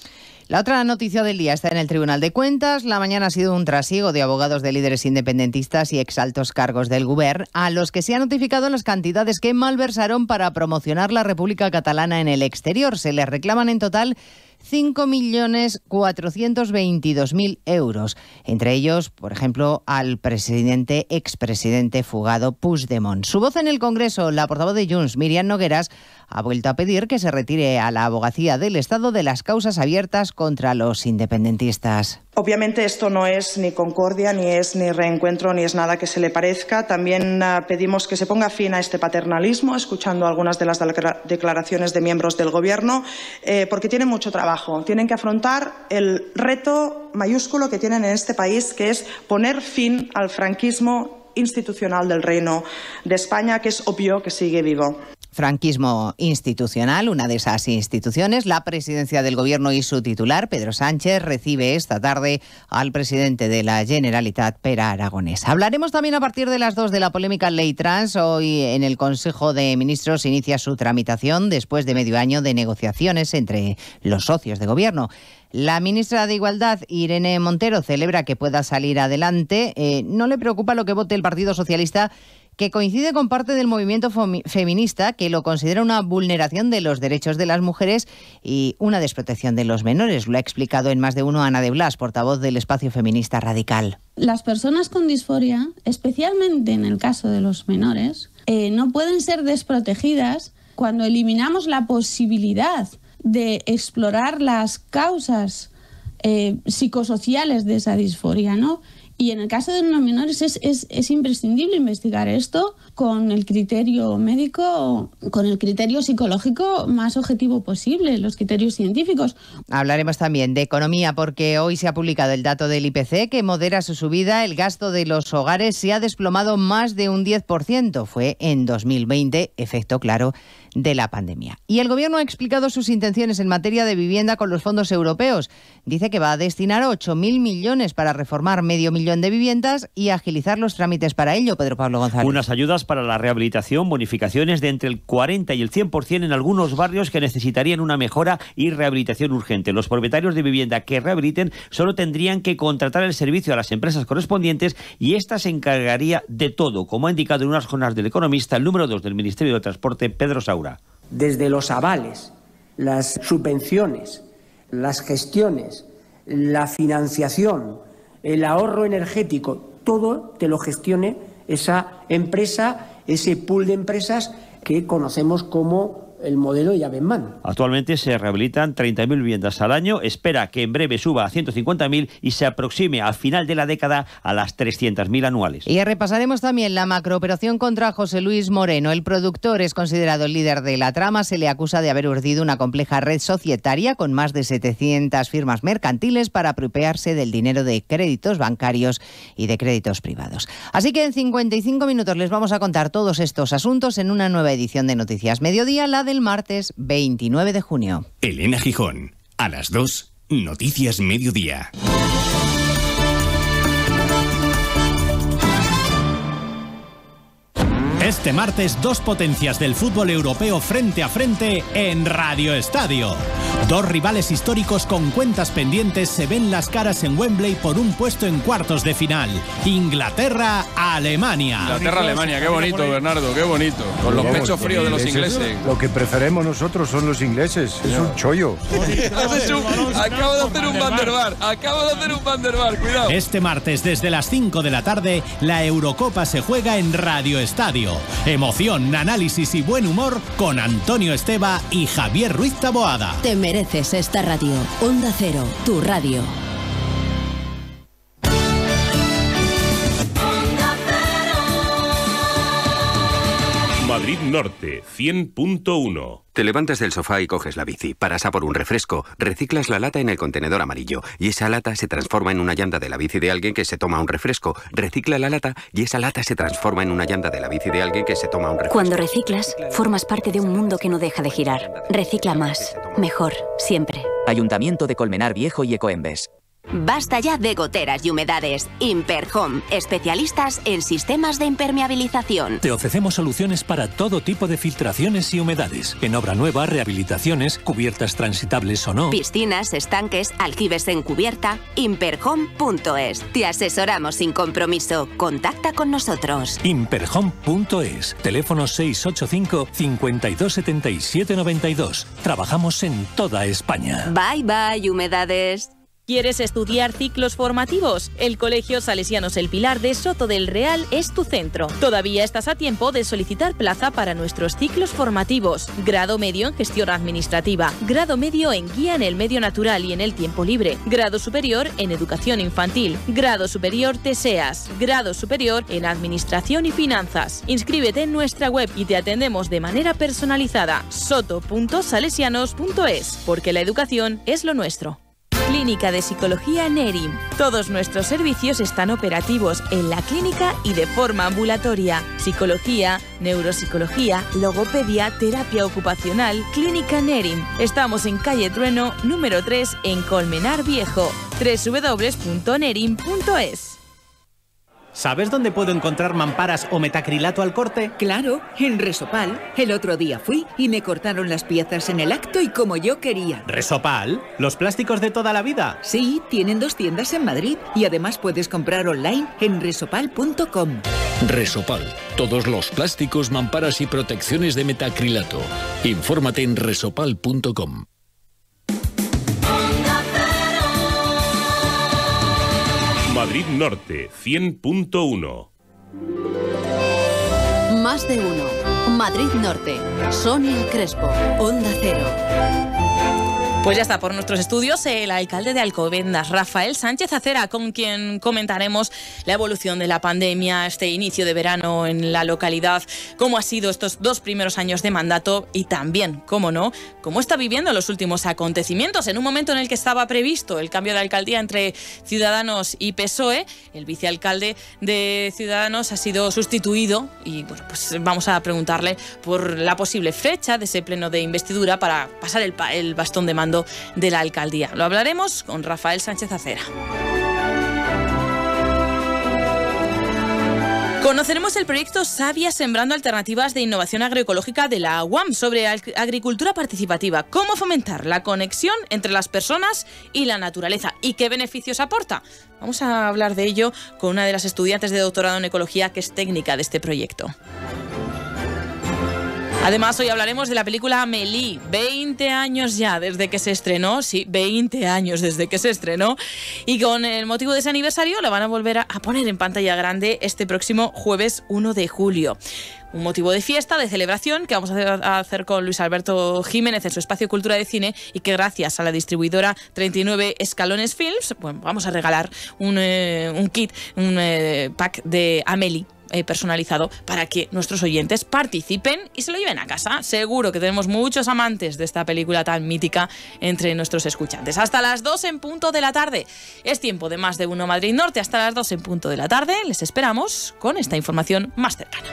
La otra noticia del día está en el Tribunal de Cuentas. La mañana ha sido un trasiego de abogados de líderes independentistas y exaltos cargos del Govern, a los que se ha notificado las cantidades que malversaron para promocionar la República Catalana en el exterior. Se les reclaman en total cinco millones cuatrocientos veintidós mil euros. Entre ellos, por ejemplo, al presidente, expresidente fugado Puigdemont. Su voz en el Congreso, la portavoz de Junts, Míriam Nogueras, ha vuelto a pedir que se retire a la abogacía del Estado de las causas abiertas contra los independentistas. Obviamente esto no es ni concordia, ni es ni reencuentro, ni es nada que se le parezca. También uh, pedimos que se ponga fin a este paternalismo, escuchando algunas de las declaraciones de miembros del Gobierno, eh, porque tienen mucho trabajo. Tienen que afrontar el reto mayúsculo que tienen en este país, que es poner fin al franquismo institucional del Reino de España, que es obvio que sigue vivo. Franquismo institucional, una de esas instituciones, la presidencia del Gobierno y su titular, Pedro Sánchez, recibe esta tarde al presidente de la Generalitat, Pere Aragonès. Hablaremos también a partir de las dos de la polémica ley trans. Hoy en el Consejo de Ministros inicia su tramitación después de medio año de negociaciones entre los socios de Gobierno. La ministra de Igualdad, Irene Montero, celebra que pueda salir adelante. Eh, no le preocupa lo que vote el Partido Socialista, que coincide con parte del movimiento feminista, que lo considera una vulneración de los derechos de las mujeres y una desprotección de los menores. Lo ha explicado en Más de Uno Ana de Blas, portavoz del Espacio Feminista Radical. Las personas con disforia, especialmente en el caso de los menores, eh, no pueden ser desprotegidas cuando eliminamos la posibilidad de explorar las causas eh, psicosociales de esa disforia, ¿no? Y en el caso de los menores es, es, es imprescindible investigar esto con el criterio médico, con el criterio psicológico más objetivo posible, los criterios científicos. Hablaremos también de economía porque hoy se ha publicado el dato del I P C que modera su subida. El gasto de los hogares se ha desplomado más de un diez por ciento. Fue en dos mil veinte, efecto claro de la pandemia. Y el Gobierno ha explicado sus intenciones en materia de vivienda con los fondos europeos. Dice que va a destinar ocho mil millones para reformar medio millón de viviendas y agilizar los trámites para ello. Pedro Pablo González. Unas ayudas para la rehabilitación, bonificaciones de entre el cuarenta y el cien por ciento en algunos barrios que necesitarían una mejora y rehabilitación urgente. Los propietarios de vivienda que rehabiliten solo tendrían que contratar el servicio a las empresas correspondientes y ésta se encargaría de todo, como ha indicado en unas jornadas del economista el número dos del Ministerio de Transporte, Pedro Saura. Desde los avales, las subvenciones, las gestiones, la financiación, el ahorro energético, todo te lo gestione esa empresa, ese pool de empresas que conocemos como el modelo Llaveman. Actualmente se rehabilitan treinta mil viviendas al año, espera que en breve suba a ciento cincuenta mil y se aproxime al final de la década a las trescientas mil anuales. Y repasaremos también la macrooperación contra José Luis Moreno. El productor es considerado el líder de la trama, se le acusa de haber urdido una compleja red societaria con más de setecientas firmas mercantiles para apropiarse del dinero de créditos bancarios y de créditos privados. Así que en cincuenta y cinco minutos les vamos a contar todos estos asuntos en una nueva edición de Noticias Mediodía, la del martes veintinueve de junio. Elena Gijón, a las dos, Noticias Mediodía. Este martes, dos potencias del fútbol europeo frente a frente en Radio Estadio. Dos rivales históricos con cuentas pendientes se ven las caras en Wembley por un puesto en cuartos de final. Inglaterra-Alemania. Inglaterra-Alemania, qué bonito, Bernardo, qué bonito. Con los Vamos, pechos fríos de los ingleses. Lo que preferemos nosotros son los ingleses. Es un chollo. Acabo de hacer un Van der Bar. Acabo de hacer un Van der Bar, cuidado. Este martes, desde las cinco de la tarde, la Eurocopa se juega en Radio Estadio. Emoción, análisis y buen humor con Antonio Esteba y Javier Ruiz Taboada. Te mereces esta radio. Onda Cero, tu radio. Madrid Norte, cien punto uno. Te levantas del sofá y coges la bici, paras a por un refresco, reciclas la lata en el contenedor amarillo y esa lata se transforma en una llanta de la bici de alguien que se toma un refresco, recicla la lata y esa lata se transforma en una llanta de la bici de alguien que se toma un refresco. Cuando reciclas, formas parte de un mundo que no deja de girar. Recicla más, mejor, siempre. Ayuntamiento de Colmenar Viejo y Ecoembes. Basta ya de goteras y humedades. Imperhome, especialistas en sistemas de impermeabilización. Te ofrecemos soluciones para todo tipo de filtraciones y humedades. En obra nueva, rehabilitaciones, cubiertas transitables o no. Piscinas, estanques, aljibes en cubierta. Imperhome punto es. Te asesoramos sin compromiso. Contacta con nosotros. Imperhome punto es. Teléfono seis ocho cinco, cinco dos siete siete nueve dos. Trabajamos en toda España. Bye bye, humedades. ¿Quieres estudiar ciclos formativos? El Colegio Salesianos El Pilar de Soto del Real es tu centro. Todavía estás a tiempo de solicitar plaza para nuestros ciclos formativos. Grado medio en gestión administrativa, grado medio en guía en el medio natural y en el tiempo libre, grado superior en educación infantil, grado superior TESEAS, grado superior en administración y finanzas. Inscríbete en nuestra web y te atendemos de manera personalizada. soto punto salesianos punto es, porque la educación es lo nuestro. Clínica de Psicología Nerim. Todos nuestros servicios están operativos en la clínica y de forma ambulatoria. Psicología, neuropsicología, logopedia, terapia ocupacional, Clínica Nerim. Estamos en calle Trueno, número tres, en Colmenar Viejo. doble u doble u doble u punto nerim punto es. ¿Sabes dónde puedo encontrar mamparas o metacrilato al corte? Claro, en Resopal. El otro día fui y me cortaron las piezas en el acto y como yo quería. ¿Resopal? ¿Los plásticos de toda la vida? Sí, tienen dos tiendas en Madrid y además puedes comprar online en resopal punto com. Resopal. Todos los plásticos, mamparas y protecciones de metacrilato. Infórmate en resopal punto com. Madrid Norte, cien punto uno. Más de uno. Madrid Norte. Sonia Crespo. Onda Cero. Pues ya está por nuestros estudios el alcalde de Alcobendas, Rafael Sánchez Acera, con quien comentaremos la evolución de la pandemia, este inicio de verano en la localidad, cómo ha sido estos dos primeros años de mandato y también, cómo no, cómo está viviendo los últimos acontecimientos. En un momento en el que estaba previsto el cambio de alcaldía entre Ciudadanos y P S O E, el vicealcalde de Ciudadanos ha sido sustituido y bueno, pues vamos a preguntarle por la posible fecha de ese pleno de investidura para pasar el, el bastón de mando de la alcaldía. Lo hablaremos con Rafael Sánchez Acera. Conoceremos el proyecto Savia Sembrando Alternativas de Innovación Agroecológica de la U A M sobre agricultura participativa. Cómo fomentar la conexión entre las personas y la naturaleza y qué beneficios aporta. Vamos a hablar de ello con una de las estudiantes de doctorado en ecología que es técnica de este proyecto. Además, hoy hablaremos de la película Amélie, veinte años ya desde que se estrenó, sí, veinte años desde que se estrenó, y con el motivo de ese aniversario la van a volver a poner en pantalla grande este próximo jueves uno de julio. Un motivo de fiesta, de celebración, que vamos a hacer con Luis Alberto Jiménez en su espacio Cultura de Cine y que gracias a la distribuidora treinta y nueve Escalones Films, bueno, vamos a regalar un, eh, un kit, un eh, pack de Amélie Eh, personalizado para que nuestros oyentes participen y se lo lleven a casa. Seguro que tenemos muchos amantes de esta película tan mítica entre nuestros escuchantes. Hasta las dos en punto de la tarde. Es tiempo de Más de Uno Madrid Norte. Hasta las dos en punto de la tarde. Les esperamos con esta información más cercana.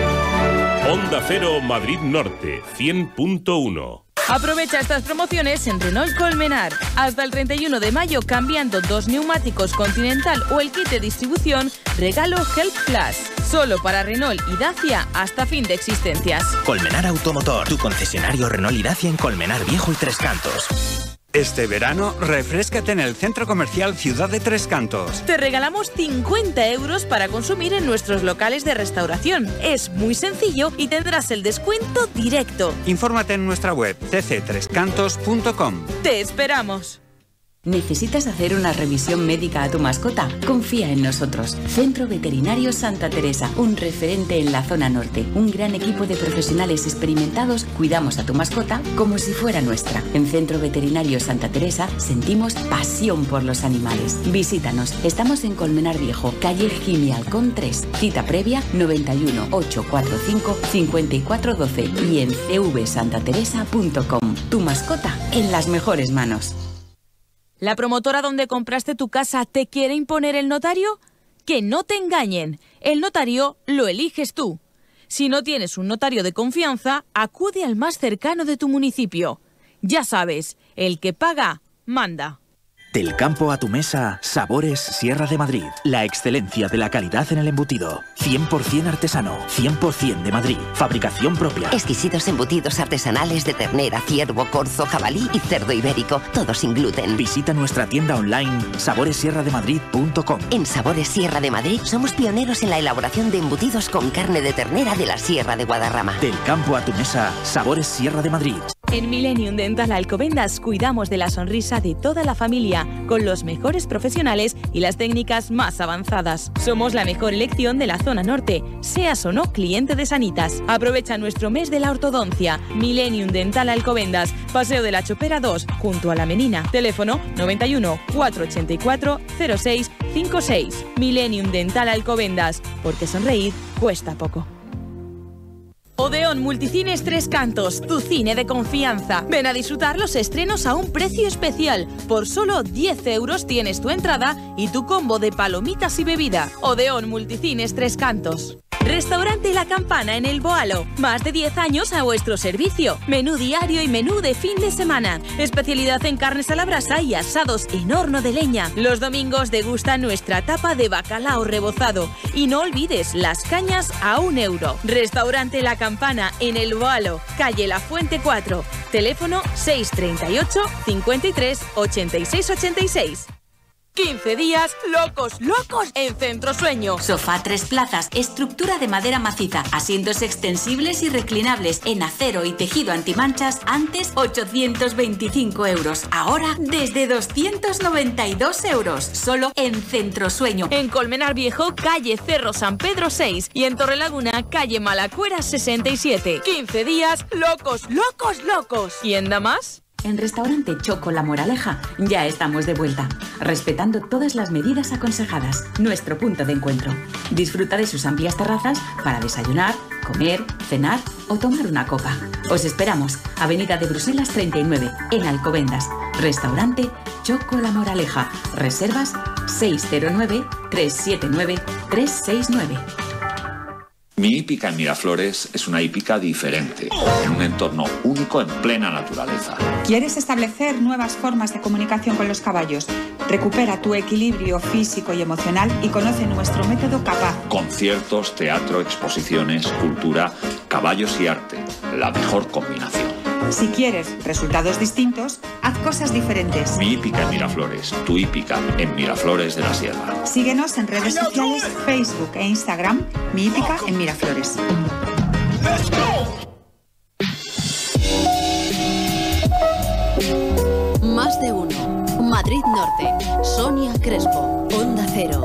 Onda Cero Madrid Norte, cien punto uno. Aprovecha estas promociones en Renault Colmenar. Hasta el treinta y uno de mayo, cambiando dos neumáticos Continental o el kit de distribución, regalo Help Plus. Solo para Renault y Dacia hasta fin de existencias. Colmenar Automotor, tu concesionario Renault y Dacia en Colmenar Viejo y Tres Cantos. Este verano, refréscate en el Centro Comercial Ciudad de Tres Cantos. Te regalamos cincuenta euros para consumir en nuestros locales de restauración. Es muy sencillo y tendrás el descuento directo. Infórmate en nuestra web t c tres cantos punto com. ¡Te esperamos! ¿Necesitas hacer una revisión médica a tu mascota? Confía en nosotros. Centro Veterinario Santa Teresa, un referente en la zona norte. Un gran equipo de profesionales experimentados cuidamos a tu mascota como si fuera nuestra. En Centro Veterinario Santa Teresa sentimos pasión por los animales. Visítanos. Estamos en Colmenar Viejo, calle Gimialcón tres. Cita previa noventa y uno, ochocientos cuarenta y cinco, cincuenta y cuatro doce y en c v santa teresa punto com. Tu mascota en las mejores manos. ¿La promotora donde compraste tu casa te quiere imponer el notario? Que no te engañen. El notario lo eliges tú. Si no tienes un notario de confianza, acude al más cercano de tu municipio. Ya sabes, el que paga, manda. Del campo a tu mesa, Sabores Sierra de Madrid. La excelencia de la calidad en el embutido. cien por cien artesano, cien por cien de Madrid. Fabricación propia. Exquisitos embutidos artesanales de ternera, ciervo, corzo, jabalí y cerdo ibérico. Todo sin gluten. Visita nuestra tienda online sabores sierra de madrid punto com. En Sabores Sierra de Madrid somos pioneros en la elaboración de embutidos con carne de ternera de la Sierra de Guadarrama. Del campo a tu mesa, Sabores Sierra de Madrid. En Millennium Dental Alcobendas cuidamos de la sonrisa de toda la familia con los mejores profesionales y las técnicas más avanzadas. Somos la mejor elección de la zona norte, seas o no cliente de Sanitas. Aprovecha nuestro mes de la ortodoncia. Millennium Dental Alcobendas, Paseo de la Chopera dos, junto a la Menina. Teléfono noventa y uno, cuatrocientos ochenta y cuatro, cero seis cincuenta y seis. Millennium Dental Alcobendas, porque sonreír cuesta poco. Odeón Multicines Tres Cantos, tu cine de confianza. Ven a disfrutar los estrenos a un precio especial. Por solo diez euros tienes tu entrada y tu combo de palomitas y bebida. Odeón Multicines Tres Cantos. Restaurante La Campana en El Boalo. Más de diez años a vuestro servicio. Menú diario y menú de fin de semana. Especialidad en carnes a la brasa y asados en horno de leña. Los domingos degusta nuestra tapa de bacalao rebozado. Y no olvides las cañas a un euro. Restaurante La Campana en El Boalo. Calle La Fuente cuatro. Teléfono seiscientos treinta y ocho, cincuenta y tres, ochenta y seis ochenta y seis. quince días locos, locos en Centro Sueño. Sofá tres plazas, estructura de madera maciza, asientos extensibles y reclinables en acero y tejido antimanchas, antes ochocientos veinticinco euros, ahora desde doscientos noventa y dos euros, solo en Centro Sueño. En Colmenar Viejo, calle Cerro San Pedro seis y en Torrelaguna, calle Malacuera sesenta y siete. quince días locos, locos, locos. ¿Quién da más? En Restaurante Choco La Moraleja ya estamos de vuelta, respetando todas las medidas aconsejadas. Nuestro punto de encuentro. Disfruta de sus amplias terrazas para desayunar, comer, cenar o tomar una copa. Os esperamos, Avenida de Bruselas treinta y nueve, en Alcobendas. Restaurante Choco La Moraleja. Reservas seis cero nueve, tres siete nueve, tres seis nueve. Mi hípica en Miraflores es una hípica diferente, en un entorno único en plena naturaleza. ¿Quieres establecer nuevas formas de comunicación con los caballos? Recupera tu equilibrio físico y emocional y conoce nuestro método CAPAZ. Conciertos, teatro, exposiciones, cultura, caballos y arte. La mejor combinación. Si quieres resultados distintos, haz cosas diferentes. Mi hípica en Miraflores, tu hípica en Miraflores de la Sierra. Síguenos en redes sociales, Facebook e Instagram, Mi Hípica en Miraflores. Más de uno. Madrid Norte. Sonia Crespo. Onda Cero.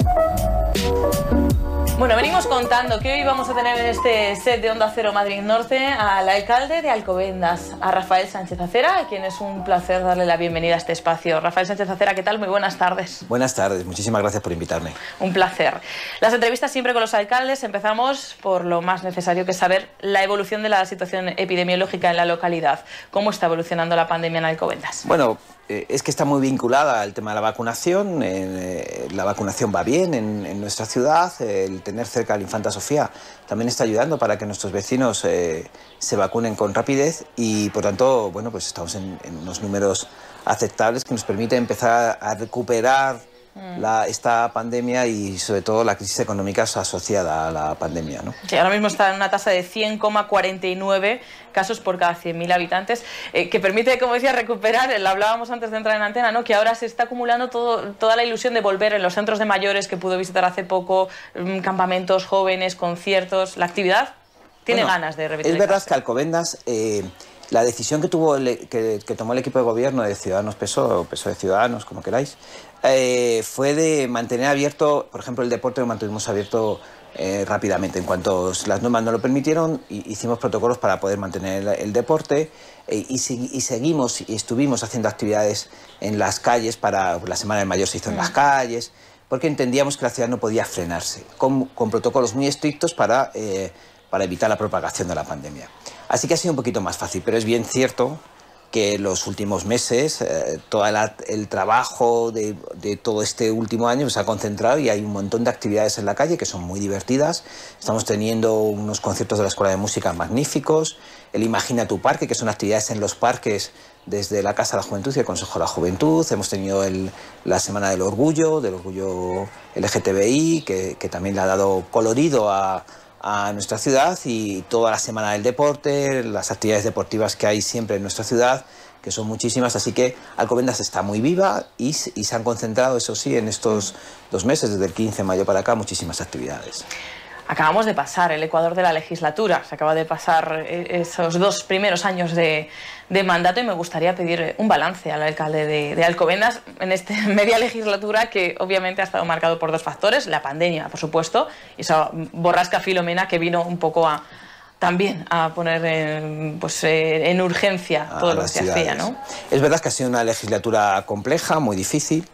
Bueno, venimos contando que hoy vamos a tener en este set de Onda Cero Madrid Norte al alcalde de Alcobendas, a Rafael Sánchez Acera, a quien es un placer darle la bienvenida a este espacio. Rafael Sánchez Acera, ¿qué tal? Muy buenas tardes. Buenas tardes, muchísimas gracias por invitarme. Un placer. Las entrevistas siempre con los alcaldes, empezamos por lo más necesario, que es saber la evolución de la situación epidemiológica en la localidad. ¿Cómo está evolucionando la pandemia en Alcobendas? Bueno, eh, es que está muy vinculada al tema de la vacunación. Eh, la vacunación va bien en, en nuestra ciudad. Eh, el tener cerca a la Infanta Sofía también está ayudando para que nuestros vecinos eh, se vacunen con rapidez y, por tanto, bueno, pues estamos en, en unos números aceptables que nos permiten empezar a recuperar La, esta pandemia y sobre todo la crisis económica asociada a la pandemia, ¿no? Sí, ahora mismo está en una tasa de cien coma cuarenta y nueve casos por cada cien mil habitantes, eh, que permite, como decía, recuperar, lo hablábamos antes de entrar en antena, ¿no? Que ahora se está acumulando todo, toda la ilusión de volver en los centros de mayores que pudo visitar hace poco, mmm, campamentos jóvenes, conciertos, la actividad tiene bueno, ganas de revitalizarse. Es verdad que Alcobendas... Eh, La decisión que, tuvo el, que, que tomó el equipo de gobierno de Ciudadanos P S O E, o P S O E de Ciudadanos, como queráis, eh, fue de mantener abierto, por ejemplo, el deporte lo mantuvimos abierto eh, rápidamente. En cuanto las normas no lo permitieron, hicimos protocolos para poder mantener el, el deporte eh, y, y seguimos y estuvimos haciendo actividades en las calles. Para la Semana del Mayor se hizo en las calles, porque entendíamos que la ciudad no podía frenarse, con, con protocolos muy estrictos para, eh, para evitar la propagación de la pandemia. Así que ha sido un poquito más fácil, pero es bien cierto que los últimos meses, eh, todo el, el trabajo de, de todo este último año se ha concentrado y hay un montón de actividades en la calle que son muy divertidas. Estamos teniendo unos conciertos de la Escuela de Música magníficos, el Imagina tu Parque, que son actividades en los parques desde la Casa de la Juventud y el Consejo de la Juventud. Hemos tenido el, la Semana del Orgullo, del Orgullo L G T B I, que, que también le ha dado colorido a... a nuestra ciudad, y toda la Semana del Deporte, las actividades deportivas que hay siempre en nuestra ciudad, que son muchísimas, así que Alcobendas está muy viva y, y se han concentrado, eso sí, en estos dos meses, desde el quince de mayo para acá, muchísimas actividades. Acabamos de pasar el Ecuador de la legislatura, se acaba de pasar esos dos primeros años de, de mandato y me gustaría pedir un balance al alcalde de, de Alcobendas en esta media legislatura que obviamente ha estado marcado por dos factores, la pandemia, por supuesto, y esa borrasca Filomena que vino un poco a también a poner en, pues, en urgencia todo lo que se hacía, ¿no? Es verdad que ha sido una legislatura compleja, muy difícil.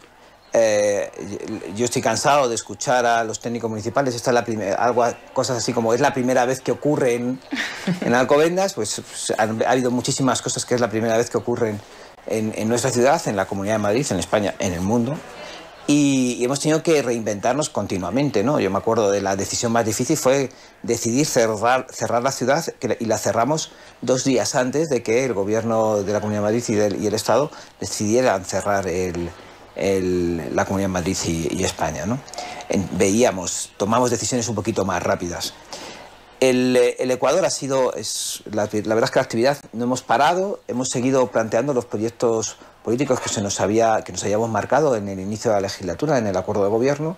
Eh, yo estoy cansado de escuchar a los técnicos municipales. Esta es la primera, algo, cosas así como es la primera vez que ocurre en, en Alcobendas. Pues, pues ha, ha habido muchísimas cosas que es la primera vez que ocurren en, en nuestra ciudad, en la Comunidad de Madrid, en España, en el mundo. Y, y hemos tenido que reinventarnos continuamente, ¿no? Yo me acuerdo de la decisión más difícil fue decidir cerrar, cerrar la ciudad, que, y la cerramos dos días antes de que el gobierno de la Comunidad de Madrid y, del, y el Estado decidieran cerrar el El, la Comunidad de Madrid y, y España, ¿no? En, veíamos, tomamos decisiones un poquito más rápidas. El, el Ecuador ha sido, es, la, la verdad es que la actividad no hemos parado, hemos seguido planteando los proyectos políticos que, se nos había, que nos habíamos marcado en el inicio de la legislatura, en el acuerdo de gobierno,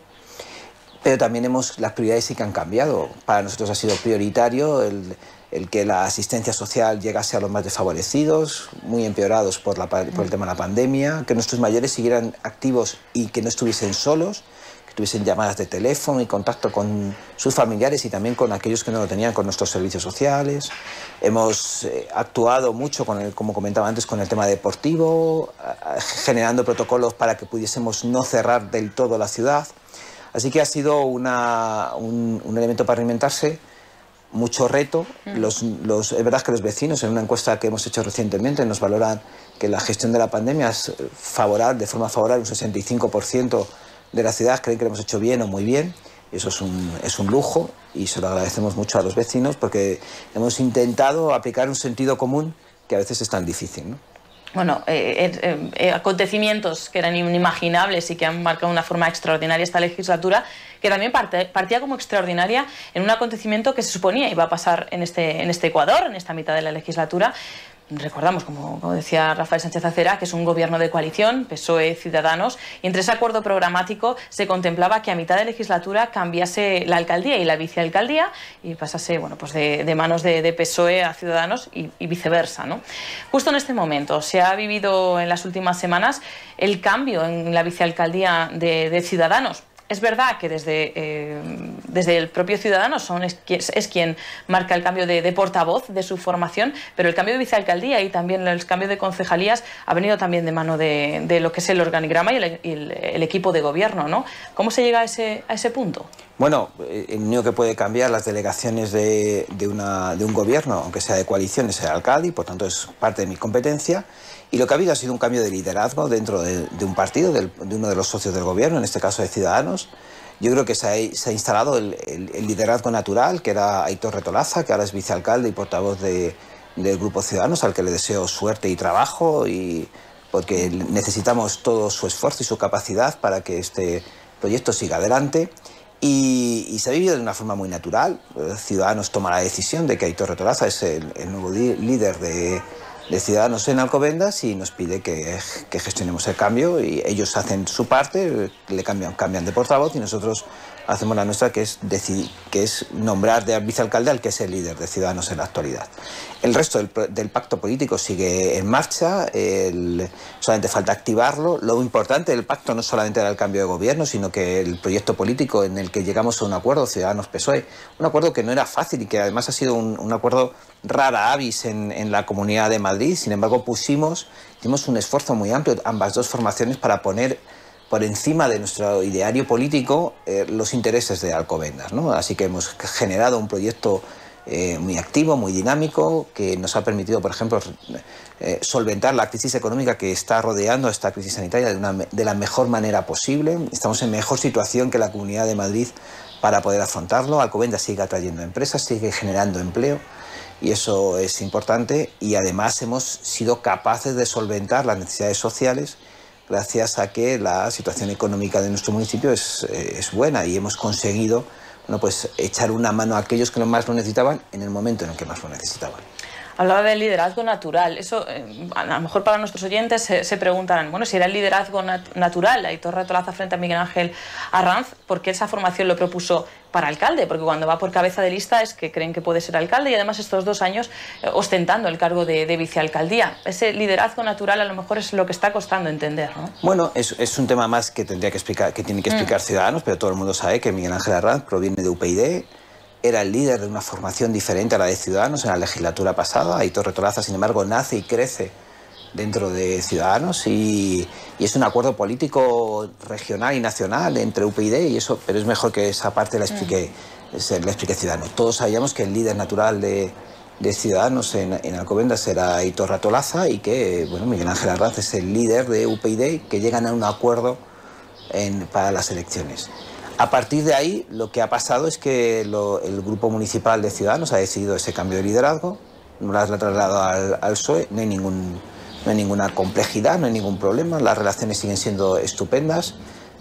pero también hemos, las prioridades sí que han cambiado. Para nosotros ha sido prioritario el, el que la asistencia social llegase a los más desfavorecidos, muy empeorados por, la, por el tema de la pandemia, que nuestros mayores siguieran activos y que no estuviesen solos, que tuviesen llamadas de teléfono y contacto con sus familiares y también con aquellos que no lo tenían, con nuestros servicios sociales. Hemos eh, actuado mucho, con el, como comentaba antes, con el tema deportivo, eh, generando protocolos para que pudiésemos no cerrar del todo la ciudad. Así que ha sido una, un, un elemento para reinventarse, mucho reto. Los, los, es verdad que los vecinos, en una encuesta que hemos hecho recientemente, nos valoran que la gestión de la pandemia es favorable, de forma favorable, un sesenta y cinco por ciento de la ciudad creen que lo hemos hecho bien o muy bien. Eso es un, es un lujo y se lo agradecemos mucho a los vecinos porque hemos intentado aplicar un sentido común que a veces es tan difícil, ¿no? Bueno, eh, eh, eh, acontecimientos que eran inimaginables y que han marcado de una forma extraordinaria esta legislatura, que también parte, partía como extraordinaria en un acontecimiento que se suponía iba a pasar en este, en este Ecuador, en esta mitad de la legislatura. Recordamos, como, como decía Rafael Sánchez Acera, que es un gobierno de coalición, P S O E, Ciudadanos, y entre ese acuerdo programático se contemplaba que a mitad de legislatura cambiase la alcaldía y la vicealcaldía y pasase, bueno, pues de, de manos de, de P S O E a Ciudadanos y, y viceversa, ¿no? Justo en este momento se ha vivido en las últimas semanas el cambio en la vicealcaldía de, de Ciudadanos. Es verdad que desde, eh, desde el propio Ciudadanos son, es, es quien marca el cambio de, de portavoz de su formación, pero el cambio de vicealcaldía y también el cambio de concejalías ha venido también de mano de, de lo que es el organigrama y el, el, el equipo de gobierno, ¿no? ¿Cómo se llega a ese, a ese punto? Bueno, el único que puede cambiar las delegaciones de, de, una, de un gobierno, aunque sea de coalición, es el alcalde y por tanto es parte de mi competencia. Y lo que ha habido ha sido un cambio de liderazgo dentro de, de un partido, del, de uno de los socios del gobierno, en este caso de Ciudadanos. Yo creo que se ha, se ha instalado el, el, el liderazgo natural, que era Aitor Retolaza, que ahora es vicealcalde y portavoz de, del Grupo Ciudadanos, al que le deseo suerte y trabajo, y porque necesitamos todo su esfuerzo y su capacidad para que este proyecto siga adelante. Y, y se ha vivido de una forma muy natural. Ciudadanos toma la decisión de que Aitor Retolaza es el, el nuevo líder de... de Ciudadanos en Alcobendas y nos pide que, que gestionemos el cambio y ellos hacen su parte, le cambian, cambian de portavoz y nosotros hacemos la nuestra, que es, decidir, que es nombrar de vicealcalde al que es el líder de Ciudadanos en la actualidad. El resto del, del pacto político sigue en marcha, el, solamente falta activarlo. Lo importante del pacto no solamente era el cambio de gobierno, sino que el proyecto político en el que llegamos a un acuerdo, Ciudadanos-P S O E, un acuerdo que no era fácil y que además ha sido un, un acuerdo rara avis en, en la Comunidad de Madrid. Sin embargo, pusimos, hicimos un esfuerzo muy amplio, ambas dos formaciones, para poner por encima de nuestro ideario político eh, los intereses de Alcobendas, ¿no? Así que hemos generado un proyecto eh, muy activo, muy dinámico, que nos ha permitido, por ejemplo, eh, solventar la crisis económica que está rodeando esta crisis sanitaria de, una, de la mejor manera posible. Estamos en mejor situación que la Comunidad de Madrid para poder afrontarlo. Alcobendas sigue atrayendo empresas, sigue generando empleo. Y eso es importante, y además hemos sido capaces de solventar las necesidades sociales gracias a que la situación económica de nuestro municipio es, es buena y hemos conseguido, bueno, pues, echar una mano a aquellos que más lo necesitaban en el momento en el que más lo necesitaban. Hablaba del liderazgo natural. Eso, eh, a lo mejor para nuestros oyentes se, se preguntarán, bueno, si era el liderazgo nat natural, Aitor Retolaza frente a Miguel Ángel Arranz, ¿por qué esa formación lo propuso para alcalde? Porque cuando va por cabeza de lista es que creen que puede ser alcalde y además estos dos años eh, ostentando el cargo de, de vicealcaldía. Ese liderazgo natural a lo mejor es lo que está costando entender, ¿no? Bueno, es, es un tema más que tendría que explicar, que tiene que explicar mm. Ciudadanos, pero todo el mundo sabe que Miguel Ángel Arranz proviene de U P YD, era el líder de una formación diferente a la de Ciudadanos en la legislatura pasada. Aitor Retolaza, sin embargo, nace y crece dentro de Ciudadanos y, y es un acuerdo político regional y nacional entre U P YD y eso, pero es mejor que esa parte la explique, mm. la explique Ciudadanos. Todos sabíamos que el líder natural de, de Ciudadanos en, en Alcobendas era Aitor Retolaza y que, bueno, Miguel Ángel Arranz es el líder de U P YD, que llegan a un acuerdo en, para las elecciones. A partir de ahí, lo que ha pasado es que lo, el Grupo Municipal de Ciudadanos ha decidido ese cambio de liderazgo, no lo ha trasladado al, al P S O E, no hay, ningún, no hay ninguna complejidad, no hay ningún problema, las relaciones siguen siendo estupendas.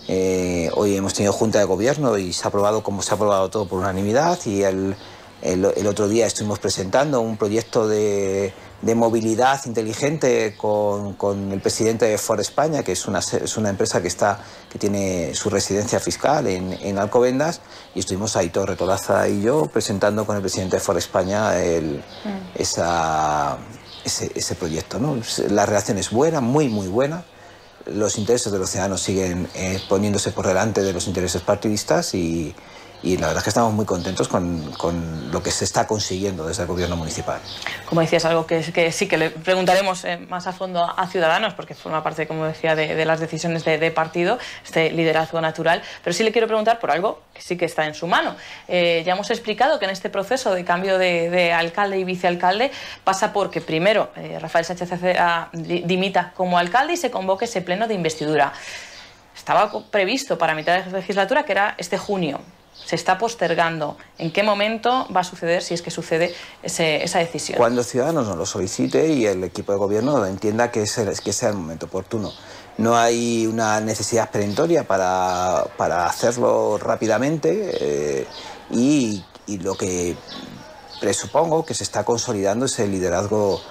Eh, hoy hemos tenido Junta de Gobierno y se ha aprobado, como se ha aprobado todo, por unanimidad, y el, el, el otro día estuvimos presentando un proyecto de de movilidad inteligente con, con el presidente de Ford España, que es una, es una empresa que, está, que tiene su residencia fiscal en, en Alcobendas, y estuvimos Aitor Retolaza y yo presentando con el presidente de Ford España el, mm. esa, ese, ese proyecto, ¿no? La relación es buena, muy muy buena, los intereses de los ciudadanos siguen eh, poniéndose por delante de los intereses partidistas y Y la verdad es que estamos muy contentos con, con lo que se está consiguiendo desde el gobierno municipal. Como decías, algo que, que sí que le preguntaremos eh, más a fondo a Ciudadanos, porque forma parte, como decía, de, de las decisiones de, de partido, este liderazgo natural. Pero sí le quiero preguntar por algo que sí que está en su mano. Eh, ya hemos explicado que en este proceso de cambio de, de alcalde y vicealcalde pasa por que primero eh, Rafael Sánchez Acera dimita como alcalde y se convoque ese pleno de investidura. Estaba previsto para mitad de legislatura, que era este junio. Se está postergando. ¿En qué momento va a suceder, si es que sucede, ese, esa decisión? Cuando Ciudadanos nos lo solicite y el equipo de gobierno entienda que, es el, que sea el momento oportuno. No hay una necesidad perentoria para, para hacerlo rápidamente eh, y, y lo que presupongo que se está consolidando es el liderazgo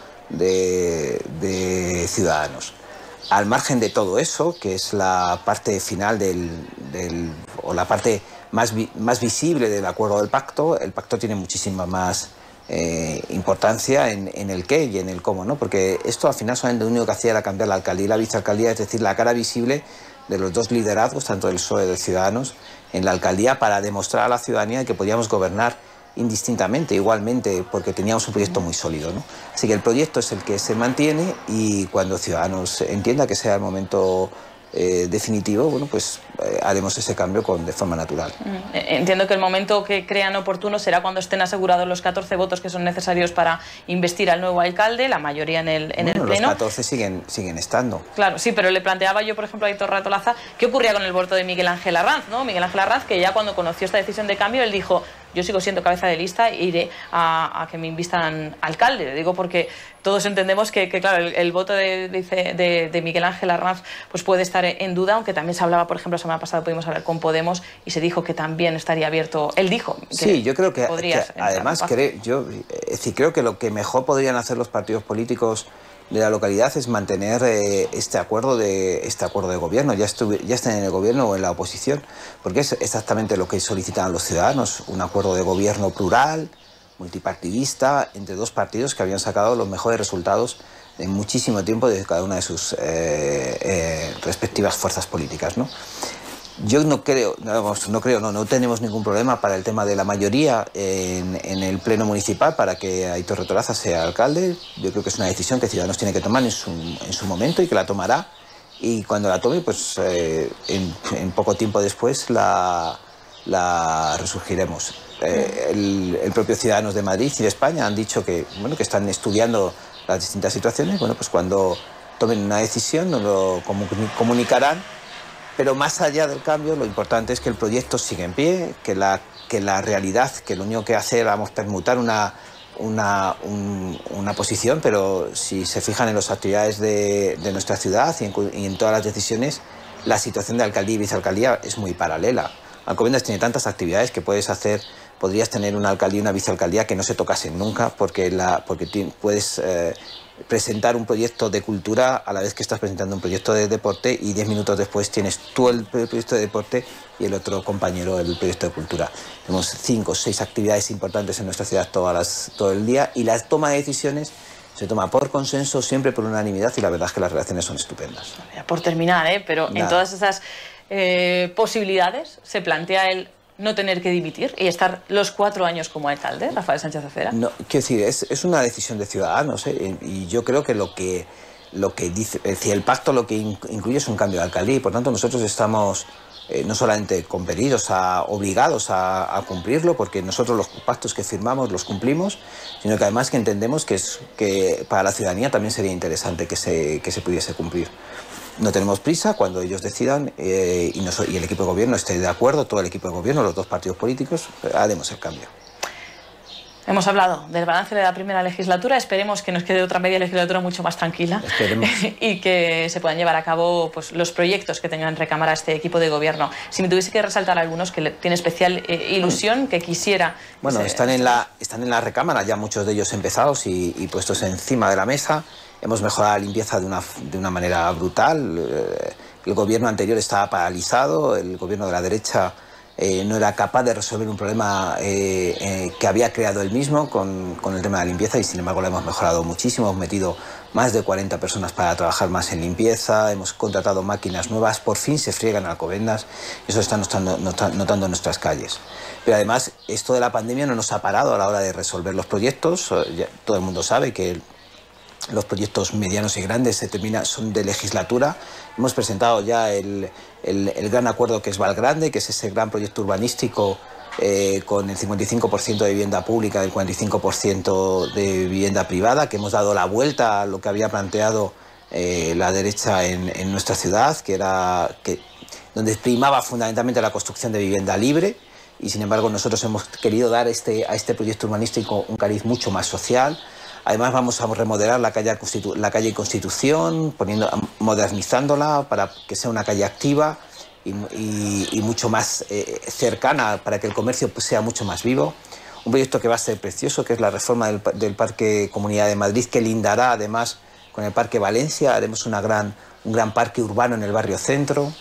de, de Ciudadanos. Al margen de todo eso, que es la parte final del, del, o la parte más, vi, más visible del acuerdo del pacto, el pacto tiene muchísima más eh, importancia en, en el qué y en el cómo, ¿no? Porque esto al final solamente lo único que hacía era cambiar la alcaldía y la vicealcaldía, es decir, la cara visible de los dos liderazgos, tanto del P S O E y de Ciudadanos, en la alcaldía para demostrar a la ciudadanía que podíamos gobernar indistintamente, igualmente, porque teníamos un proyecto muy sólido, ¿no? Así que el proyecto es el que se mantiene y cuando Ciudadanos entienda que sea el momento eh, definitivo, bueno, pues eh, haremos ese cambio con, de forma natural. Entiendo que el momento que crean oportuno será cuando estén asegurados los catorce votos que son necesarios para investir al nuevo alcalde, la mayoría en el, en bueno, el pleno. Los catorce siguen, siguen estando. Claro, sí, pero le planteaba yo, por ejemplo, a Aitor Retolaza, ¿qué ocurría con el voto de Miguel Ángel Arranz, ¿no? Miguel Ángel Arranz, que ya cuando conoció esta decisión de cambio, él dijo: yo sigo siendo cabeza de lista e iré a, a que me invistan alcalde. Le digo porque todos entendemos que, que claro, el, el voto de, de, de Miguel Ángel Arranz pues puede estar en duda, aunque también se hablaba, por ejemplo, la semana pasada pudimos hablar con Podemos y se dijo que también estaría abierto. Él dijo que sí, yo creo que, podría que además creo, yo, es decir, creo que lo que mejor podrían hacer los partidos políticos de la localidad es mantener eh, este acuerdo de este acuerdo de gobierno, ya, estuve, ya estén en el gobierno o en la oposición, porque es exactamente lo que solicitan los ciudadanos, un acuerdo de gobierno plural, multipartidista, entre dos partidos que habían sacado los mejores resultados en muchísimo tiempo de cada una de sus eh, eh, respectivas fuerzas políticas, ¿no? Yo no creo, no, no creo, no, no tenemos ningún problema para el tema de la mayoría en, en el pleno municipal para que Aitor Retolaza sea alcalde. Yo creo que es una decisión que Ciudadanos tiene que tomar en su, en su momento y que la tomará. Y cuando la tome, pues eh, en, en poco tiempo después la, la resurgiremos. Eh, el, el propio Ciudadanos de Madrid y de España han dicho que, bueno, que están estudiando las distintas situaciones. Bueno, pues cuando tomen una decisión nos lo comunicarán. Pero más allá del cambio, lo importante es que el proyecto siga en pie, que la, que la realidad, que lo único que hace vamos a permutar una, una, un, una posición, pero si se fijan en las actividades de, de nuestra ciudad y en, y en todas las decisiones, la situación de alcaldía y vicealcaldía es muy paralela. Alcobendas tiene tantas actividades que puedes hacer, podrías tener una alcaldía y una vicealcaldía que no se tocasen nunca, porque, la, porque puedes eh, presentar un proyecto de cultura a la vez que estás presentando un proyecto de deporte y diez minutos después tienes tú el proyecto de deporte y el otro compañero el proyecto de cultura. Tenemos cinco o seis actividades importantes en nuestra ciudad todas las, todo el día y la toma de decisiones se toma por consenso, siempre por unanimidad y la verdad es que las relaciones son estupendas. Por terminar, ¿eh? Pero Nada. en todas esas eh, posibilidades se plantea el no tener que dimitir y estar los cuatro años como alcalde, Rafael Sánchez Acera. No, quiero decir, es, es una decisión de Ciudadanos, ¿eh? Y yo creo que lo que, lo que dice, es decir, el pacto lo que incluye es un cambio de alcaldía y por tanto nosotros estamos eh, no solamente compelidos, a, obligados a, a cumplirlo, porque nosotros los pactos que firmamos los cumplimos, sino que además que entendemos que, es, que para la ciudadanía también sería interesante que se, que se pudiese cumplir. No tenemos prisa, cuando ellos decidan eh, y, nos, y el equipo de gobierno esté de acuerdo, todo el equipo de gobierno, los dos partidos políticos, haremos el cambio. Hemos hablado del balance de la primera legislatura, esperemos que nos quede otra media legislatura mucho más tranquila y que se puedan llevar a cabo pues, los proyectos que tengan en recámara este equipo de gobierno. Si me tuviese que resaltar algunos que le tiene especial eh, ilusión, que quisiera... Bueno, se, están, en la, están en la recámara ya muchos de ellos empezados y, y puestos encima de la mesa. Hemos mejorado la limpieza de una, de una manera brutal. El gobierno anterior estaba paralizado, el gobierno de la derecha... Eh, no era capaz de resolver un problema eh, eh, que había creado él mismo con, con el tema de la limpieza y sin embargo lo hemos mejorado muchísimo. Hemos metido más de cuarenta personas para trabajar más en limpieza, hemos contratado máquinas nuevas, por fin se friegan Alcobendas, eso está notando, notando en nuestras calles. Pero además esto de la pandemia no nos ha parado a la hora de resolver los proyectos. Ya, todo el mundo sabe que el, los proyectos medianos y grandes se terminan, son de legislatura. Hemos presentado ya el, el, el gran acuerdo que es Valgrande, que es ese gran proyecto urbanístico eh, con el cincuenta y cinco por ciento de vivienda pública, el cuarenta y cinco por ciento de vivienda privada, que hemos dado la vuelta a lo que había planteado eh, la derecha en, en nuestra ciudad, que era que, donde primaba fundamentalmente la construcción de vivienda libre. Y sin embargo nosotros hemos querido dar este, a este proyecto urbanístico un cariz mucho más social. Además vamos a remodelar la calle, Constitu la calle Constitución, poniendo, modernizándola para que sea una calle activa y, y, y mucho más eh, cercana para que el comercio pues, sea mucho más vivo. Un proyecto que va a ser precioso, que es la reforma del, del Parque Comunidad de Madrid, que lindará además con el Parque Valencia. Haremos una gran, un gran parque urbano en el barrio centro.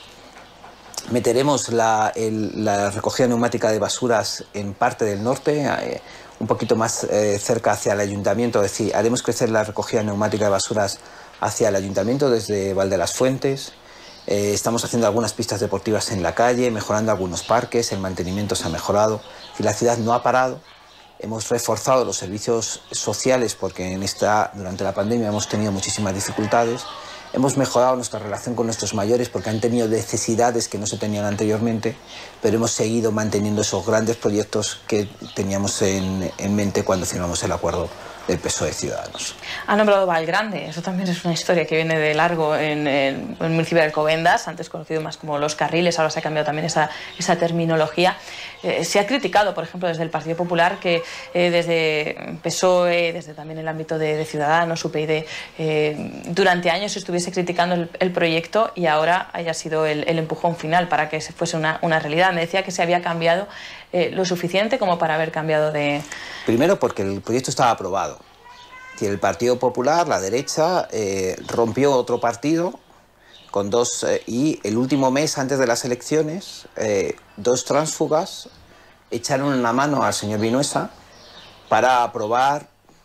Meteremos la, el, la recogida neumática de basuras en parte del norte, eh, un poquito más eh, cerca hacia el ayuntamiento, es decir, haremos crecer la recogida neumática de basuras hacia el ayuntamiento desde Val de las Fuentes. Eh, estamos haciendo algunas pistas deportivas en la calle, mejorando algunos parques, el mantenimiento se ha mejorado. Y la ciudad no ha parado. Hemos reforzado los servicios sociales porque en esta, durante la pandemia hemos tenido muchísimas dificultades. Hemos mejorado nuestra relación con nuestros mayores porque han tenido necesidades que no se tenían anteriormente, pero hemos seguido manteniendo esos grandes proyectos que teníamos en, en mente cuando firmamos el acuerdo del P S O E Ciudadanos. Ha nombrado Valgrande, eso también es una historia que viene de largo en, en el municipio de Alcobendas, antes conocido más como Los Carriles, ahora se ha cambiado también esa, esa terminología. Eh, se ha criticado, por ejemplo, desde el Partido Popular que eh, desde P S O E, desde también el ámbito de, de Ciudadanos, U P YD, eh, durante años se estuviese criticando el, el proyecto y ahora haya sido el, el empujón final para que se fuese una, una realidad. Me decía que se había cambiado eh, lo suficiente como para haber cambiado de... Primero porque el proyecto estaba aprobado. El Partido Popular, la derecha, eh, rompió otro partido con dos eh, y el último mes antes de las elecciones eh, dos tránsfugas echaron una mano al señor Vinuesa para aprobar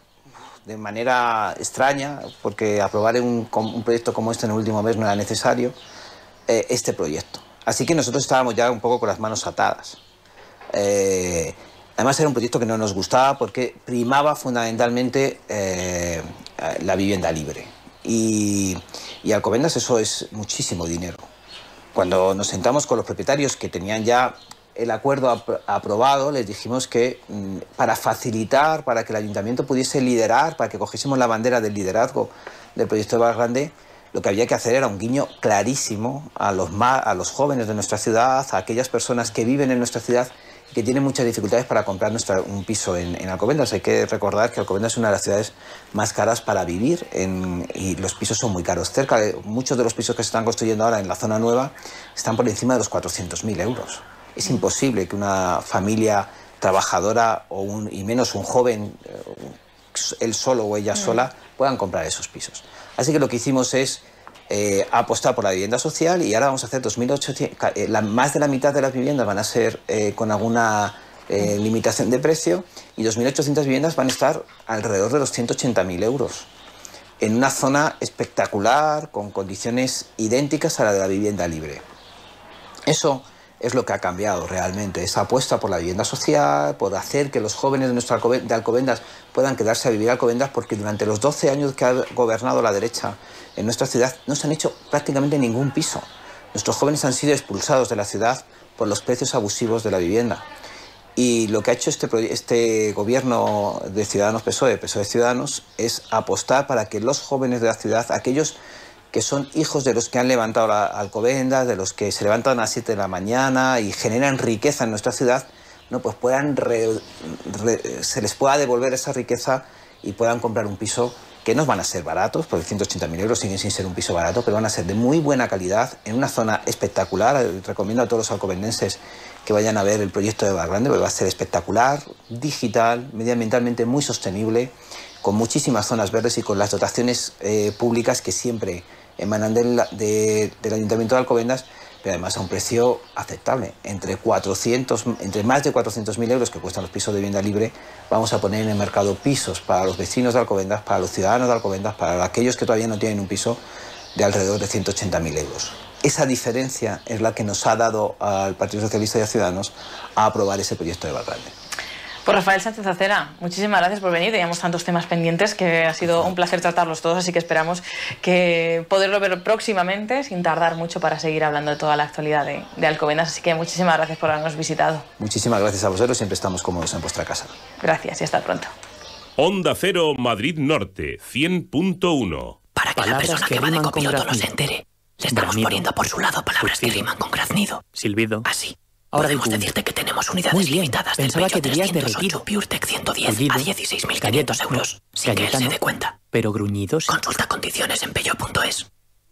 de manera extraña, porque aprobar un, un proyecto como este en el último mes no era necesario, eh, este proyecto. Así que nosotros estábamos ya un poco con las manos atadas. Eh, Además era un proyecto que no nos gustaba porque primaba fundamentalmente eh, la vivienda libre. Y, y Alcobendas eso es muchísimo dinero. Cuando nos sentamos con los propietarios que tenían ya el acuerdo ap aprobado, les dijimos que mm, para facilitar, para que el ayuntamiento pudiese liderar, para que cogiésemos la bandera del liderazgo del proyecto de Valgrande, lo que había que hacer era un guiño clarísimo a los, a los jóvenes de nuestra ciudad, a aquellas personas que viven en nuestra ciudad que tienen muchas dificultades para comprar nuestra, un piso en, en Alcobendas. Hay que recordar que Alcobendas es una de las ciudades más caras para vivir en, y los pisos son muy caros. Cerca de muchos de los pisos que se están construyendo ahora en la zona nueva están por encima de los cuatrocientos mil euros. Es imposible que una familia trabajadora o un, y menos un joven, él solo o ella sola, puedan comprar esos pisos. Así que lo que hicimos es Eh, apostar por la vivienda social y ahora vamos a hacer dos mil ochocientos, eh, la, más de la mitad de las viviendas van a ser eh, con alguna eh, limitación de precio y dos mil ochocientas viviendas van a estar alrededor de los ciento ochenta mil euros en una zona espectacular con condiciones idénticas a la de la vivienda libre. Eso es lo que ha cambiado realmente, esa apuesta por la vivienda social, por hacer que los jóvenes de, nuestra de Alcobendas puedan quedarse a vivir a Alcobendas, porque durante los doce años que ha gobernado la derecha en nuestra ciudad no se han hecho prácticamente ningún piso. Nuestros jóvenes han sido expulsados de la ciudad por los precios abusivos de la vivienda. Y lo que ha hecho este, este gobierno de Ciudadanos P S O E, P S O E Ciudadanos, es apostar para que los jóvenes de la ciudad, aquellos que son hijos de los que han levantado la Alcobendas, de los que se levantan a las siete de la mañana y generan riqueza en nuestra ciudad, no, pues puedan re, re, se les pueda devolver esa riqueza y puedan comprar un piso que no van a ser baratos, porque ciento ochenta mil euros siguen sin ser un piso barato, pero van a ser de muy buena calidad, en una zona espectacular. Recomiendo a todos los alcobendenses que vayan a ver el proyecto de Evergrande, porque va a ser espectacular, digital, medioambientalmente muy sostenible, con muchísimas zonas verdes y con las dotaciones eh, públicas que siempre emanan del, de, del Ayuntamiento de Alcobendas, pero además a un precio aceptable. Entre, cuatrocientos, entre más de cuatrocientos mil euros que cuestan los pisos de vivienda libre, vamos a poner en el mercado pisos para los vecinos de Alcobendas, para los ciudadanos de Alcobendas, para aquellos que todavía no tienen un piso, de alrededor de ciento ochenta mil euros. Esa diferencia es la que nos ha dado al Partido Socialista y a Ciudadanos a aprobar ese proyecto de Evergrande. Pues Rafael Sánchez Acera, muchísimas gracias por venir. Teníamos tantos temas pendientes que ha sido un placer tratarlos todos, así que esperamos que poderlo ver próximamente, sin tardar mucho, para seguir hablando de toda la actualidad de, de Alcobendas. Así que muchísimas gracias por habernos visitado. Muchísimas gracias a vosotros, siempre estamos cómodos en vuestra casa. Gracias y hasta pronto. Onda Cero Madrid Norte, cien punto uno. Para que palabras la persona que, que va de copiloto no se entere, le estamos Bramido. poniendo por su lado palabras Suspido. que riman con graznido. Silbido. Así. Ahora podemos decirte que tenemos unidades Muy bien. limitadas Pensaba del que dirías derretido. PureTech ciento diez Olvido. a dieciséis mil quinientos euros, sin que él se dé cuenta. Pero gruñidos. Consulta condiciones en pello punto es.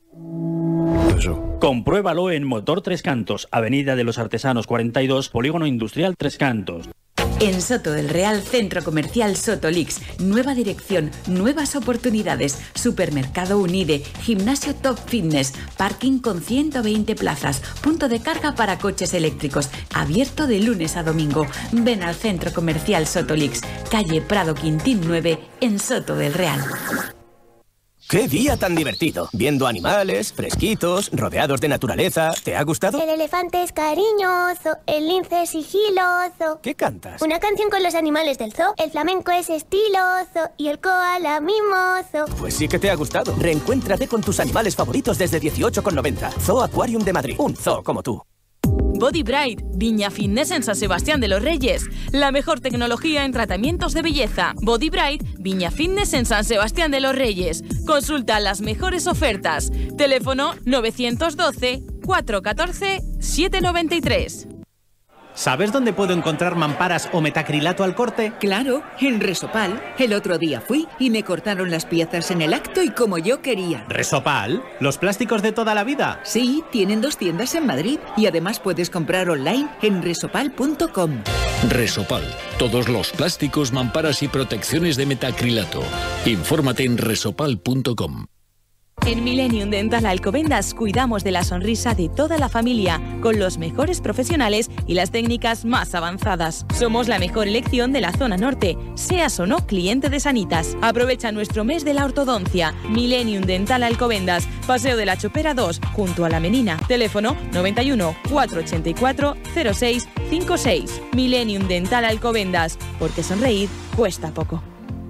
Compruébalo en Motor Tres Cantos, Avenida de los Artesanos cuarenta y dos, Polígono Industrial Tres Cantos. En Soto del Real, Centro Comercial Sotolix. Nueva dirección, nuevas oportunidades. Supermercado Unide, gimnasio Top Fitness, parking con ciento veinte plazas, punto de carga para coches eléctricos. Abierto de lunes a domingo. Ven al Centro Comercial Sotolix, calle Prado Quintín nueve, en Soto del Real. ¡Qué día tan divertido! Viendo animales, fresquitos, rodeados de naturaleza. ¿Te ha gustado? El elefante es cariñoso, el lince es sigiloso. ¿Qué cantas? Una canción con los animales del zoo. El flamenco es estiloso y el koala mimoso. Pues sí que te ha gustado. Reencuéntrate con tus animales favoritos desde dieciocho con noventa. Zoo Aquarium de Madrid. Un zoo como tú. Body Bright, Viña Fitness en San Sebastián de los Reyes. La mejor tecnología en tratamientos de belleza. Body Bright, Viña Fitness en San Sebastián de los Reyes. Consulta las mejores ofertas. Teléfono nueve uno dos, cuatro uno cuatro, siete nueve tres. ¿Sabes dónde puedo encontrar mamparas o metacrilato al corte? Claro, en Resopal. El otro día fui y me cortaron las piezas en el acto y como yo quería. ¿Resopal? ¿Los plásticos de toda la vida? Sí, tienen dos tiendas en Madrid y además puedes comprar online en resopal punto com. Resopal. Todos los plásticos, mamparas y protecciones de metacrilato. Infórmate en resopal punto com. En Millennium Dental Alcobendas cuidamos de la sonrisa de toda la familia, con los mejores profesionales y las técnicas más avanzadas. Somos la mejor elección de la zona norte, seas o no cliente de Sanitas. Aprovecha nuestro mes de la ortodoncia. Millennium Dental Alcobendas, Paseo de la Chopera dos, junto a La Menina. Teléfono noventa y uno, cuatrocientos ochenta y cuatro, cero seis cincuenta y seis. Millennium Dental Alcobendas, porque sonreír cuesta poco.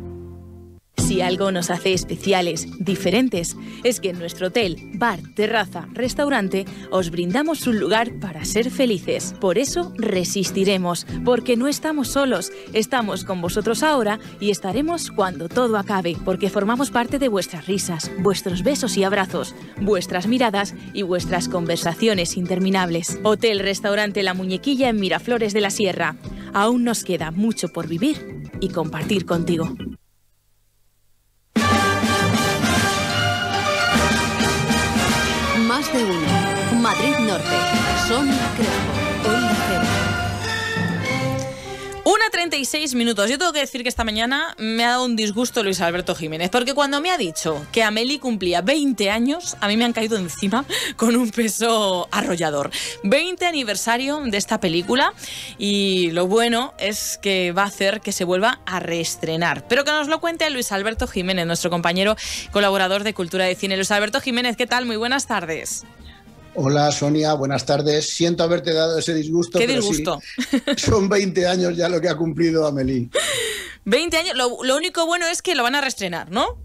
Si algo nos hace especiales, diferentes, es que en nuestro hotel, bar, terraza, restaurante, os brindamos un lugar para ser felices. Por eso resistiremos, porque no estamos solos, estamos con vosotros ahora y estaremos cuando todo acabe, porque formamos parte de vuestras risas, vuestros besos y abrazos, vuestras miradas y vuestras conversaciones interminables. Hotel Restaurante La Muñequilla en Miraflores de la Sierra. Aún nos queda mucho por vivir y compartir contigo. Más de uno. Madrid Norte. Sonia Crespo. Onda Cero. una treinta y seis minutos. Yo tengo que decir que esta mañana me ha dado un disgusto Luis Alberto Jiménez, porque cuando me ha dicho que Amélie cumplía veinte años, a mí me han caído encima con un peso arrollador. veinte aniversario de esta película, y lo bueno es que va a hacer que se vuelva a reestrenar. Pero que nos lo cuente Luis Alberto Jiménez, nuestro compañero colaborador de Cultura de Cine. Luis Alberto Jiménez, ¿qué tal? Muy buenas tardes. Hola Sonia, buenas tardes. Siento haberte dado ese disgusto. ¿Qué pero disgusto? Sí, son veinte años ya lo que ha cumplido Amélie. veinte años, lo, lo único bueno es que lo van a reestrenar, ¿no?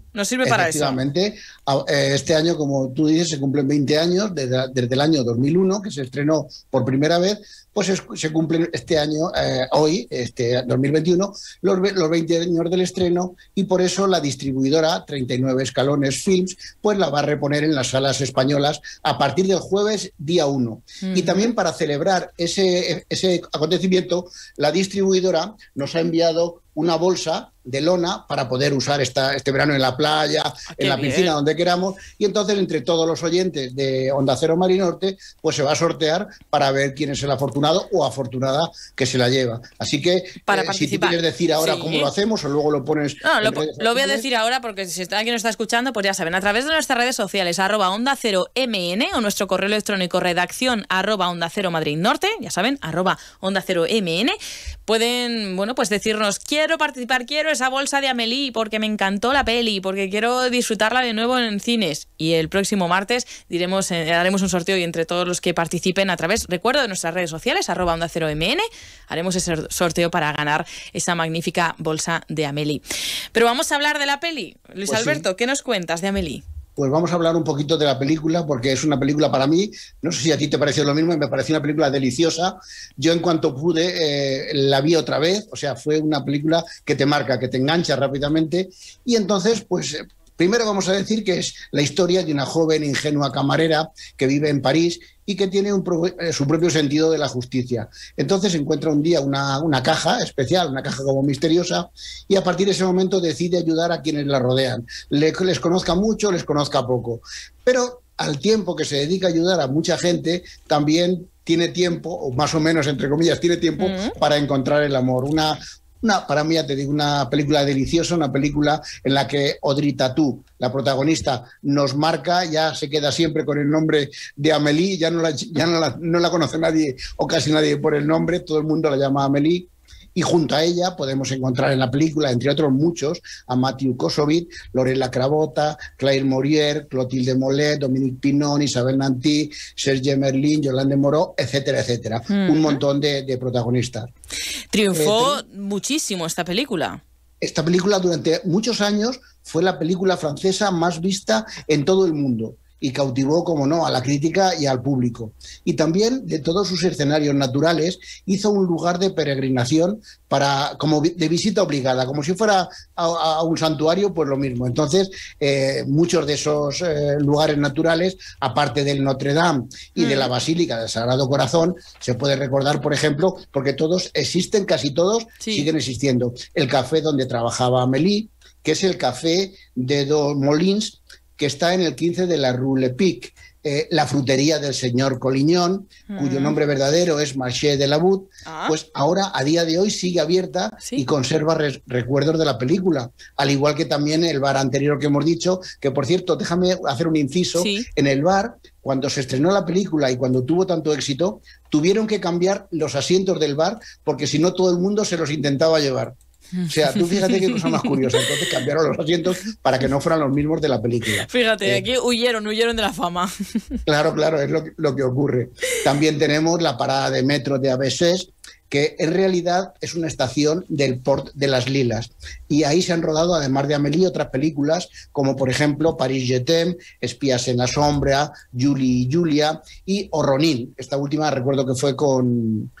Nos sirve para eso. Efectivamente, este año, como tú dices, se cumplen veinte años desde, desde el año dos mil uno, que se estrenó por primera vez, pues es, se cumplen este año, eh, hoy, este dos mil veintiuno, los, los veinte años del estreno, y por eso la distribuidora treinta y nueve Escalones Films pues la va a reponer en las salas españolas a partir del jueves día uno. Uh-huh. Y también para celebrar ese, ese acontecimiento, la distribuidora nos ha enviado una bolsa de lona para poder usar esta, este verano en la playa, ah, en la piscina, bien. Donde queramos, y entonces entre todos los oyentes de Onda Cero Madrid Norte pues se va a sortear para ver quién es el afortunado o afortunada que se la lleva. Así que para eh, si tú quieres decir ahora sí. cómo lo hacemos o luego lo pones... No, lo, lo voy a decir ahora porque si alguien nos está escuchando, pues ya saben, a través de nuestras redes sociales, arroba Onda Cero M N o nuestro correo electrónico redacción arroba Onda Cero Madrid Norte, ya saben, arroba Onda Cero M N, pueden, bueno, pues decirnos, quiero participar, quiero esa bolsa de Amélie porque me encantó la peli, porque quiero disfrutarla de nuevo en cines. Y el próximo martes diremos, eh, haremos un sorteo y entre todos los que participen a través, recuerdo, de nuestras redes sociales, arroba Onda Cero M N, haremos ese sorteo para ganar esa magnífica bolsa de Amélie. Pero vamos a hablar de la peli. Luis pues Alberto, sí. ¿Qué nos cuentas de Amélie? Pues vamos a hablar un poquito de la película, porque es una película para mí, no sé si a ti te pareció lo mismo, me pareció una película deliciosa. Yo en cuanto pude eh, la vi otra vez, o sea, fue una película que te marca, que te engancha rápidamente, y entonces, pues... Eh, primero vamos a decir que es la historia de una joven ingenua camarera que vive en París y que tiene un pro, eh, su propio sentido de la justicia. Entonces encuentra un día una, una caja especial, una caja como misteriosa, y a partir de ese momento decide ayudar a quienes la rodean. Le, les conozca mucho, les conozca poco. Pero al tiempo que se dedica a ayudar a mucha gente, también tiene tiempo, o más o menos, entre comillas, tiene tiempo mm. para encontrar el amor. Una... Una, para mí, ya te digo, una película deliciosa, una película en la que Audrey Tautou, la protagonista, nos marca, ya se queda siempre con el nombre de Amélie, ya no la, ya no la, no la conoce nadie o casi nadie por el nombre, todo el mundo la llama Amélie. Y junto a ella podemos encontrar en la película, entre otros muchos, a Matthew Kosovic, Lorella Cravota, Claire Morier, Clotilde Mollet, Dominique Pinon, Isabel Nanty, Serge Merlin, Yolande Moreau, etcétera, etcétera. Mm. Un montón de, de protagonistas. Triunfó eh, muchísimo esta película. Esta película durante muchos años fue la película francesa más vista en todo el mundo. Y cautivó, como no, a la crítica y al público. Y también, de todos sus escenarios naturales, hizo un lugar de peregrinación para, como de visita obligada, como si fuera a, a un santuario, pues lo mismo. Entonces, eh, muchos de esos eh, lugares naturales, aparte del Notre Dame y mm. de la Basílica del Sagrado Corazón, se puede recordar, por ejemplo, porque todos existen, casi todos, sí. siguen existiendo. El café donde trabajaba Amélie, que es el café de Dos Molins, que está en el quince de la Rue Lepic, eh, la frutería del señor Collignon, mm. cuyo nombre verdadero es Marché de la Butte, ah. pues ahora, a día de hoy, sigue abierta ¿Sí? y conserva res, recuerdos de la película, al igual que también el bar anterior que hemos dicho, que por cierto, déjame hacer un inciso, ¿Sí? en el bar, cuando se estrenó la película y cuando tuvo tanto éxito, tuvieron que cambiar los asientos del bar, porque si no todo el mundo se los intentaba llevar. O sea, tú fíjate qué cosa más curiosa. Entonces cambiaron los asientos para que no fueran los mismos de la película. Fíjate, eh, aquí huyeron, huyeron de la fama. Claro, claro, es lo, lo que ocurre. También tenemos la parada de metro de Abessés, que en realidad es una estación del Port de las Lilas. Y ahí se han rodado, además de Amélie, otras películas, como por ejemplo Paris Je t'aime, Espías en la sombra, Julie y Julia, y Oronin. Esta última recuerdo que fue con...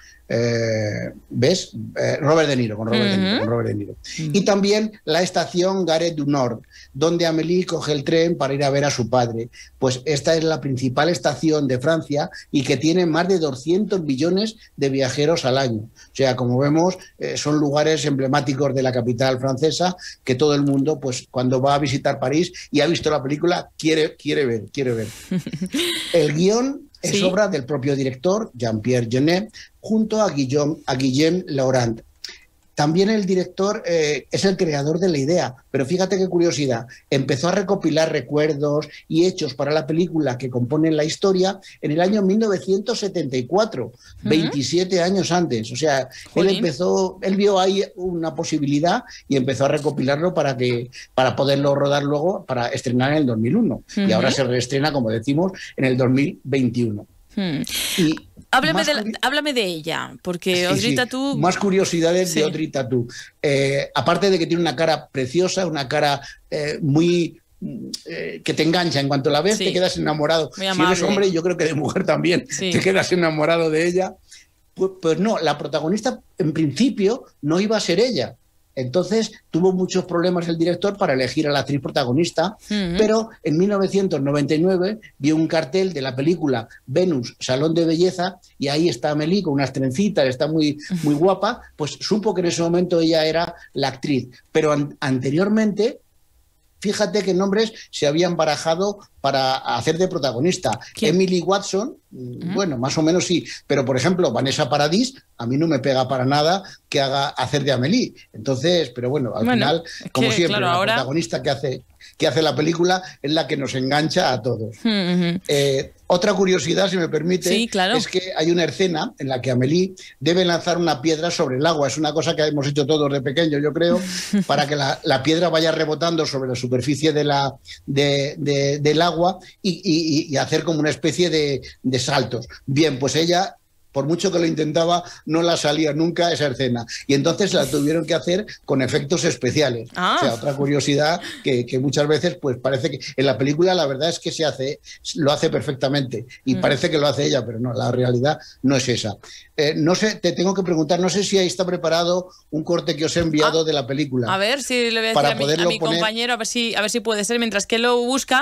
Eh, ¿Ves? Eh, Robert De Niro, con Robert, uh-huh. De Niro, con Robert De Niro. Uh-huh. Y también la estación Gare du Nord, donde Amélie coge el tren para ir a ver a su padre. Pues esta es la principal estación de Francia y que tiene más de doscientos millones de viajeros al año. O sea, como vemos, eh, son lugares emblemáticos de la capital francesa que todo el mundo, pues cuando va a visitar París y ha visto la película, quiere, quiere ver, quiere ver. El guión es ¿Sí? obra del propio director, Jean-Pierre Jeunet, junto a Guillaume, a Guillaume Laurent. También el director eh, es el creador de la idea, pero fíjate qué curiosidad, empezó a recopilar recuerdos y hechos para la película que componen la historia en el año mil novecientos setenta y cuatro, uh-huh. veintisiete años antes. O sea, Jolín. él empezó, él vio ahí una posibilidad y empezó a recopilarlo para, que, para poderlo rodar luego, para estrenar en el dos mil uno. Uh-huh. Y ahora se reestrena, como decimos, en el dos mil veintiuno. Hmm. Y háblame de, háblame de ella, porque sí, Audrey sí. Tautou... Más curiosidades Sí. de Audrey Tautou. Eh, aparte de que tiene una cara preciosa, una cara eh, muy... Eh, que te engancha, en cuanto la ves Sí. te quedas enamorado. Muy Si amable. eres hombre, yo creo que de mujer también, Sí. te quedas enamorado de ella. Pues, pues no, la protagonista en principio no iba a ser ella. Entonces tuvo muchos problemas el director para elegir a la actriz protagonista, Ujú. pero en mil novecientos noventa y nueve vio un cartel de la película Venus, Salón de Belleza, y ahí está Amélie con unas trencitas, está muy, muy guapa, pues supo que en ese momento ella era la actriz. Pero an- anteriormente, fíjate qué nombres se habían barajado para hacer de protagonista. Emily Watson, mm, bueno, más o menos sí, pero por ejemplo, Vanessa Paradis, a mí no me pega para nada que haga hacer de Amélie. Entonces, pero bueno, al Bueno, final, es como que, siempre, claro, la ahora- protagonista que hace, que hace la película es la que nos engancha a todos. Ujú. Eh, otra curiosidad, si me permite, Sí, claro. es que hay una escena en la que Amélie debe lanzar una piedra sobre el agua. Es una cosa que hemos hecho todos de pequeño, yo creo, para que la, la piedra vaya rebotando sobre la superficie de la, de, de- del agua y, y- y hacer como una especie de, de saltos. Bien, pues ella... Por mucho que lo intentaba, no la salía nunca esa escena. Y entonces la tuvieron que hacer con efectos especiales. Ah. O sea, otra curiosidad que, que muchas veces pues parece que en la película la verdad es que se hace, lo hace perfectamente y Mm. parece que lo hace ella, pero no, la realidad no es esa. Eh, no sé, te tengo que preguntar, no sé si ahí está preparado un corte que os he enviado de la película. A ver si le voy a decir Para a mi, a poderlo mi poner- compañero a ver si a ver si puede ser mientras que él lo busca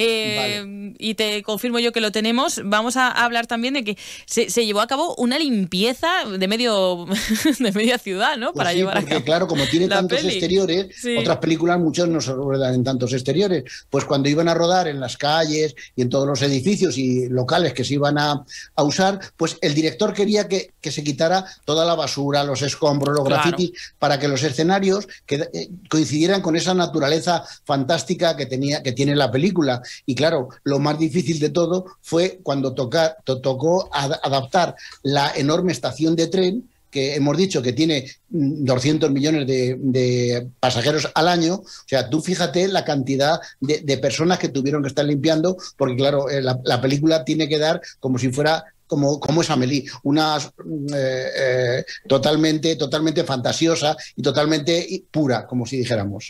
eh, y te confirmo yo que lo tenemos. Vamos a hablar también de que se, se llevó a cabo una limpieza de medio de media ciudad, ¿no? Pues Para sí, llevar a porque cabo claro, como tiene la tantos peli. exteriores, Sí. otras películas muchos no se ruedan en tantos exteriores. Pues cuando iban a rodar en las calles y en todos los edificios y locales que se iban a, a usar, pues el director quería que, que se quitara toda la basura, los escombros, los Claro. grafitis, para que los escenarios que, eh, coincidieran con esa naturaleza fantástica que, tenía, que tiene la película. Y claro, lo más difícil de todo fue cuando tocar, to- tocó ad- adaptar la enorme estación de tren que hemos dicho que tiene mm, doscientos millones de, de pasajeros al año. O sea, tú fíjate la cantidad de, de personas que tuvieron que estar limpiando, porque claro, eh, la, la película tiene que dar como si fuera como, como es Amélie, una mm, eh, eh, totalmente, totalmente fantasiosa y totalmente pura, como si dijéramos.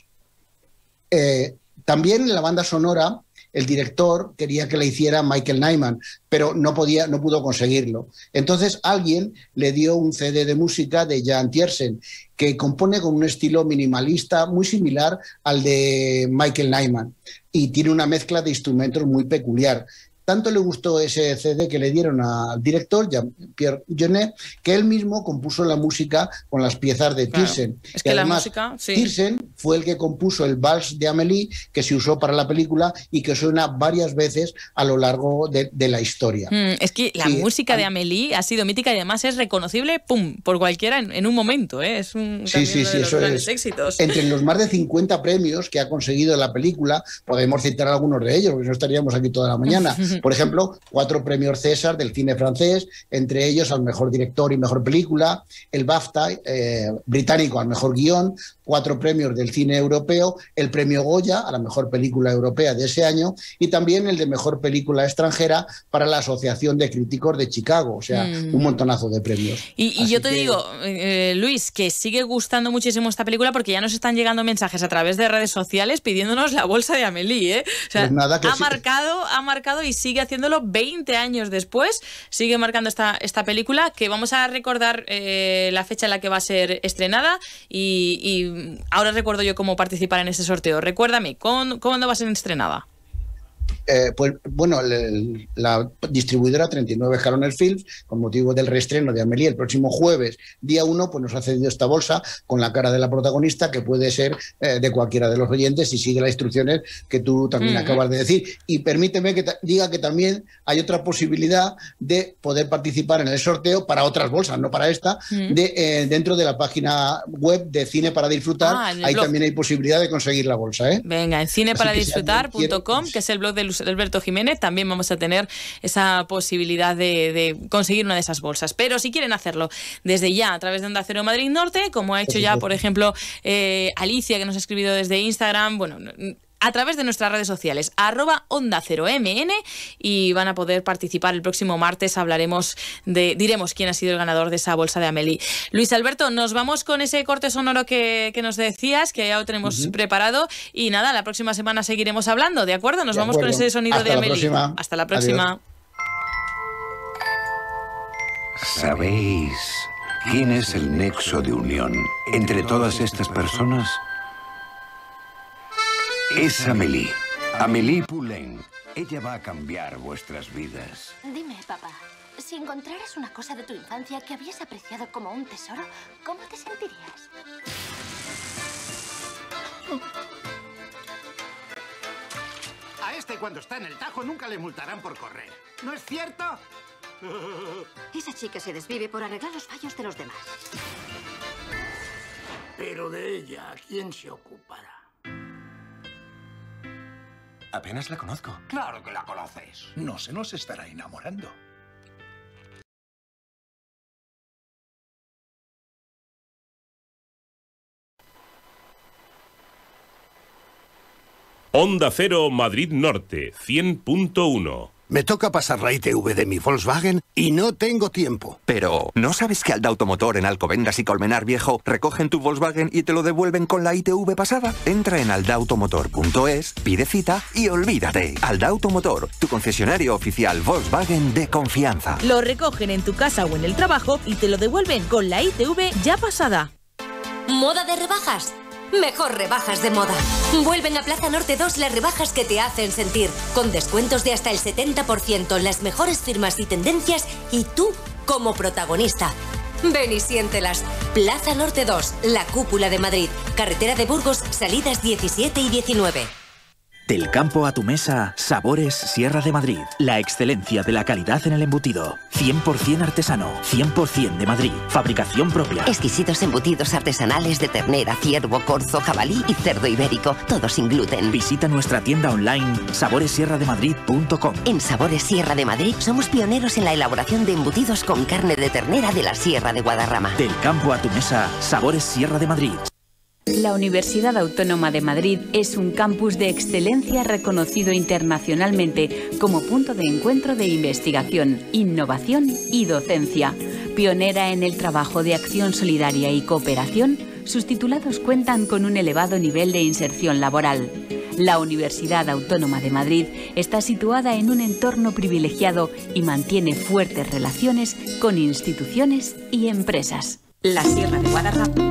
Eh, también en la banda sonora el director quería que la hiciera Michael Nyman, pero no podía, no pudo conseguirlo. Entonces alguien le dio un C D de música de Jan Tiersen, que compone con un estilo minimalista muy similar al de Michael Nyman y tiene una mezcla de instrumentos muy peculiar. Tanto le gustó ese C D que le dieron al director, Jean-Pierre Jeunet, que él mismo compuso la música con las piezas de Claro. Tiersen. Es Y que la además, música, sí. Tiersen fue el que compuso el vals de Amélie, que se usó para la película y que suena varias veces a lo largo de, de la historia. Mm, es que la Sí, música de Amélie ha sido mítica y además es reconocible, pum, por cualquiera en, en un momento, ¿eh? Es un Sí, también sí, uno sí, de los eso grandes es. éxitos. Entre los más de cincuenta premios que ha conseguido la película, podemos citar algunos de ellos, porque no estaríamos aquí toda la mañana. Por ejemplo, cuatro premios César del cine francés, entre ellos al mejor director y mejor película, el BAFTA eh, británico al mejor guión, cuatro premios del cine europeo, el premio Goya a la mejor película europea de ese año y también el de mejor película extranjera para la Asociación de Críticos de Chicago, o sea, Mm. un montonazo de premios. Y, y Así yo te que- digo, eh, Luis, que sigue gustando muchísimo esta película porque ya nos están llegando mensajes a través de redes sociales pidiéndonos la bolsa de Amélie, ¿eh? O sea, Pues nada, que ha sí. marcado, ha marcado y sigue haciéndolo veinte años después, sigue marcando esta, esta película, que vamos a recordar eh, la fecha en la que va a ser estrenada y, y ahora recuerdo yo cómo participar en ese sorteo. Recuérdame, ¿cuándo, ¿cuándo va a ser estrenada? Eh, pues bueno, el- el- la distribuidora treinta y nueve Escalones Films, con motivo del reestreno de Amélie el próximo jueves, día uno, pues nos ha cedido esta bolsa con la cara de la protagonista, que puede ser eh, de cualquiera de los oyentes si sigue las instrucciones que tú también Mm. acabas de decir. Y permíteme que ta- diga que también hay otra posibilidad de poder participar en el sorteo para otras bolsas, no para esta, Mm. de, eh, dentro de la página web de Cine para Disfrutar. Ah, en el Ahí blog. también hay posibilidad de conseguir la bolsa, ¿eh? Venga, en Así que si cineparadisfrutar punto com, alguien quiere, que es el blog de Luz- de Alberto Jiménez, también vamos a tener esa posibilidad de, de conseguir una de esas bolsas. Pero si quieren hacerlo desde ya a través de Onda Cero Madrid Norte, como ha hecho ya, por ejemplo, eh, Alicia, que nos ha escribido desde Instagram, bueno, a través de nuestras redes sociales, arroba Onda Cero M N, y van a poder participar el próximo martes. Hablaremos de, diremos quién ha sido el ganador de esa bolsa de Amélie. Luis Alberto, nos vamos con ese corte sonoro que, que nos decías, que ya lo tenemos uh-huh. preparado, y nada, la próxima semana seguiremos hablando, ¿de acuerdo? Nos de vamos acuerdo. con ese sonido Hasta de Amélie. Hasta la próxima. Adiós. ¿Sabéis quién es el nexo de unión entre todas estas personas? Es Amélie, Amélie Poulain. Ella va a cambiar vuestras vidas. Dime, papá, si encontraras una cosa de tu infancia que habías apreciado como un tesoro, ¿cómo te sentirías? A este, cuando está en el Tajo, nunca le multarán por correr. ¿No es cierto? Esa chica se desvive por arreglar los fallos de los demás. Pero de ella, ¿quién se ocupará? Apenas la conozco. Claro que la conoces. No se nos estará enamorando. Onda Cero Madrid Norte, cien punto uno. Me toca pasar la I T V de mi Volkswagen y no tengo tiempo. Pero, ¿no sabes que Alda Automotor en Alcobendas y Colmenar Viejo recogen tu Volkswagen y te lo devuelven con la I T V pasada? Entra en alda automotor punto es, pide cita y olvídate. Alda Automotor, tu concesionario oficial Volkswagen de confianza. Lo recogen en tu casa o en el trabajo y te lo devuelven con la I T V ya pasada. ¿Moda de rebajas? Mejor rebajas de moda. Vuelven a Plaza Norte dos las rebajas que te hacen sentir, con descuentos de hasta el setenta por ciento en las mejores firmas y tendencias, y tú como protagonista. Ven y siéntelas. Plaza Norte dos, la cúpula de Madrid. Carretera de Burgos, salidas diecisiete y diecinueve. Del campo a tu mesa, Sabores Sierra de Madrid. La excelencia de la calidad en el embutido. cien por cien artesano, cien por cien de Madrid. Fabricación propia. Exquisitos embutidos artesanales de ternera, ciervo, corzo, jabalí y cerdo ibérico. Todo sin gluten. Visita nuestra tienda online sabores sierra de madrid punto com. En Sabores Sierra de Madrid somos pioneros en la elaboración de embutidos con carne de ternera de la Sierra de Guadarrama. Del campo a tu mesa, Sabores Sierra de Madrid. La Universidad Autónoma de Madrid es un campus de excelencia reconocido internacionalmente como punto de encuentro de investigación, innovación y docencia. Pionera en el trabajo de acción solidaria y cooperación, sus titulados cuentan con un elevado nivel de inserción laboral. La Universidad Autónoma de Madrid está situada en un entorno privilegiado y mantiene fuertes relaciones con instituciones y empresas. La Sierra de Guadarrama.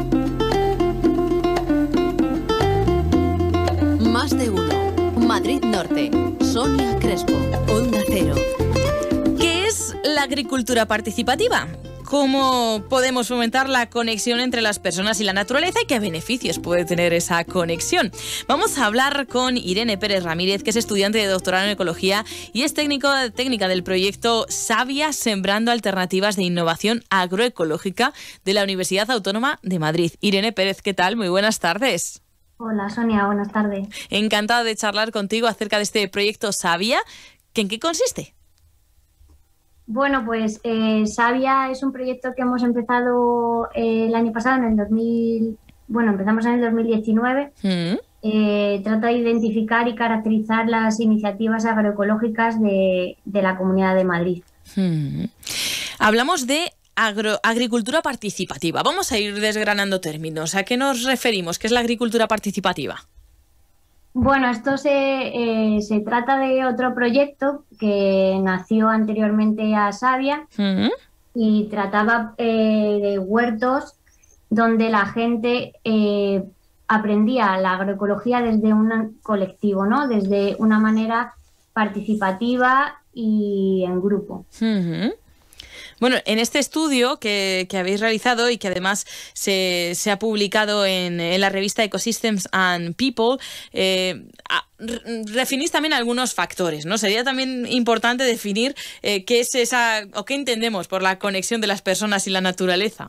Más de uno. Madrid Norte. Sonia Crespo. Onda Cero. ¿Qué es la agricultura participativa? ¿Cómo podemos fomentar la conexión entre las personas y la naturaleza y qué beneficios puede tener esa conexión? Vamos a hablar con Irene Pérez Ramírez, que es estudiante de doctorado en Ecología y es técnico, técnica del proyecto Savia, Sembrando Alternativas de Innovación Agroecológica de la Universidad Autónoma de Madrid. Irene Pérez, ¿qué tal? Muy buenas tardes. Hola Sonia, buenas tardes. Encantada de charlar contigo acerca de este proyecto Savia. ¿En qué consiste? Bueno, pues eh, Savia es un proyecto que hemos empezado eh, el año pasado, en el dos mil... Bueno, empezamos en el dos mil diecinueve. Mm. Eh, trata de identificar y caracterizar las iniciativas agroecológicas de, de la Comunidad de Madrid. Mm. Hablamos de Agro, agricultura participativa. Vamos a ir desgranando términos. ¿A qué nos referimos? ¿Qué es la agricultura participativa? Bueno, esto se, eh, se trata de otro proyecto que nació anteriormente a Savia uh-huh. y trataba eh, de huertos donde la gente eh, aprendía la agroecología desde un colectivo, ¿no? Desde una manera participativa y en grupo. Uh-huh. Bueno, en este estudio que, que habéis realizado y que además se, se ha publicado en, en la revista Ecosystems and People, eh, a, definís también algunos factores, ¿no? Sería también importante definir eh, qué es esa, o qué entendemos por la conexión de las personas y la naturaleza.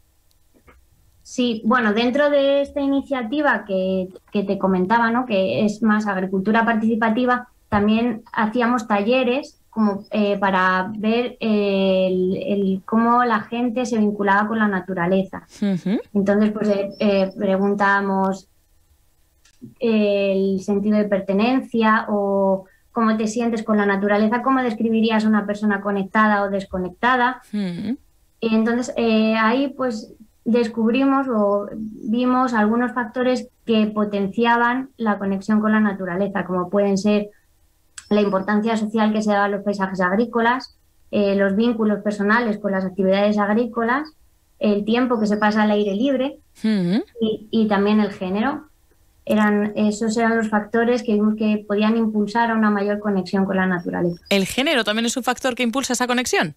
Sí, bueno, dentro de esta iniciativa que, que te comentaba, ¿no? Que es más agricultura participativa, también hacíamos talleres como eh, para ver eh, el, el cómo la gente se vinculaba con la naturaleza. Uh-huh. Entonces, pues eh, eh, preguntábamos eh, el sentido de pertenencia o cómo te sientes con la naturaleza, cómo describirías a una persona conectada o desconectada. Mm. Y entonces eh, ahí pues descubrimos o vimos algunos factores que potenciaban la conexión con la naturaleza, como pueden ser la importancia social que se da a los paisajes agrícolas, eh, los vínculos personales con las actividades agrícolas, el tiempo que se pasa al aire libre mm-hmm. y, y también el género. Eran, esos eran los factores que vimos que podían impulsar a una mayor conexión con la naturaleza. ¿El género también es un factor que impulsa esa conexión?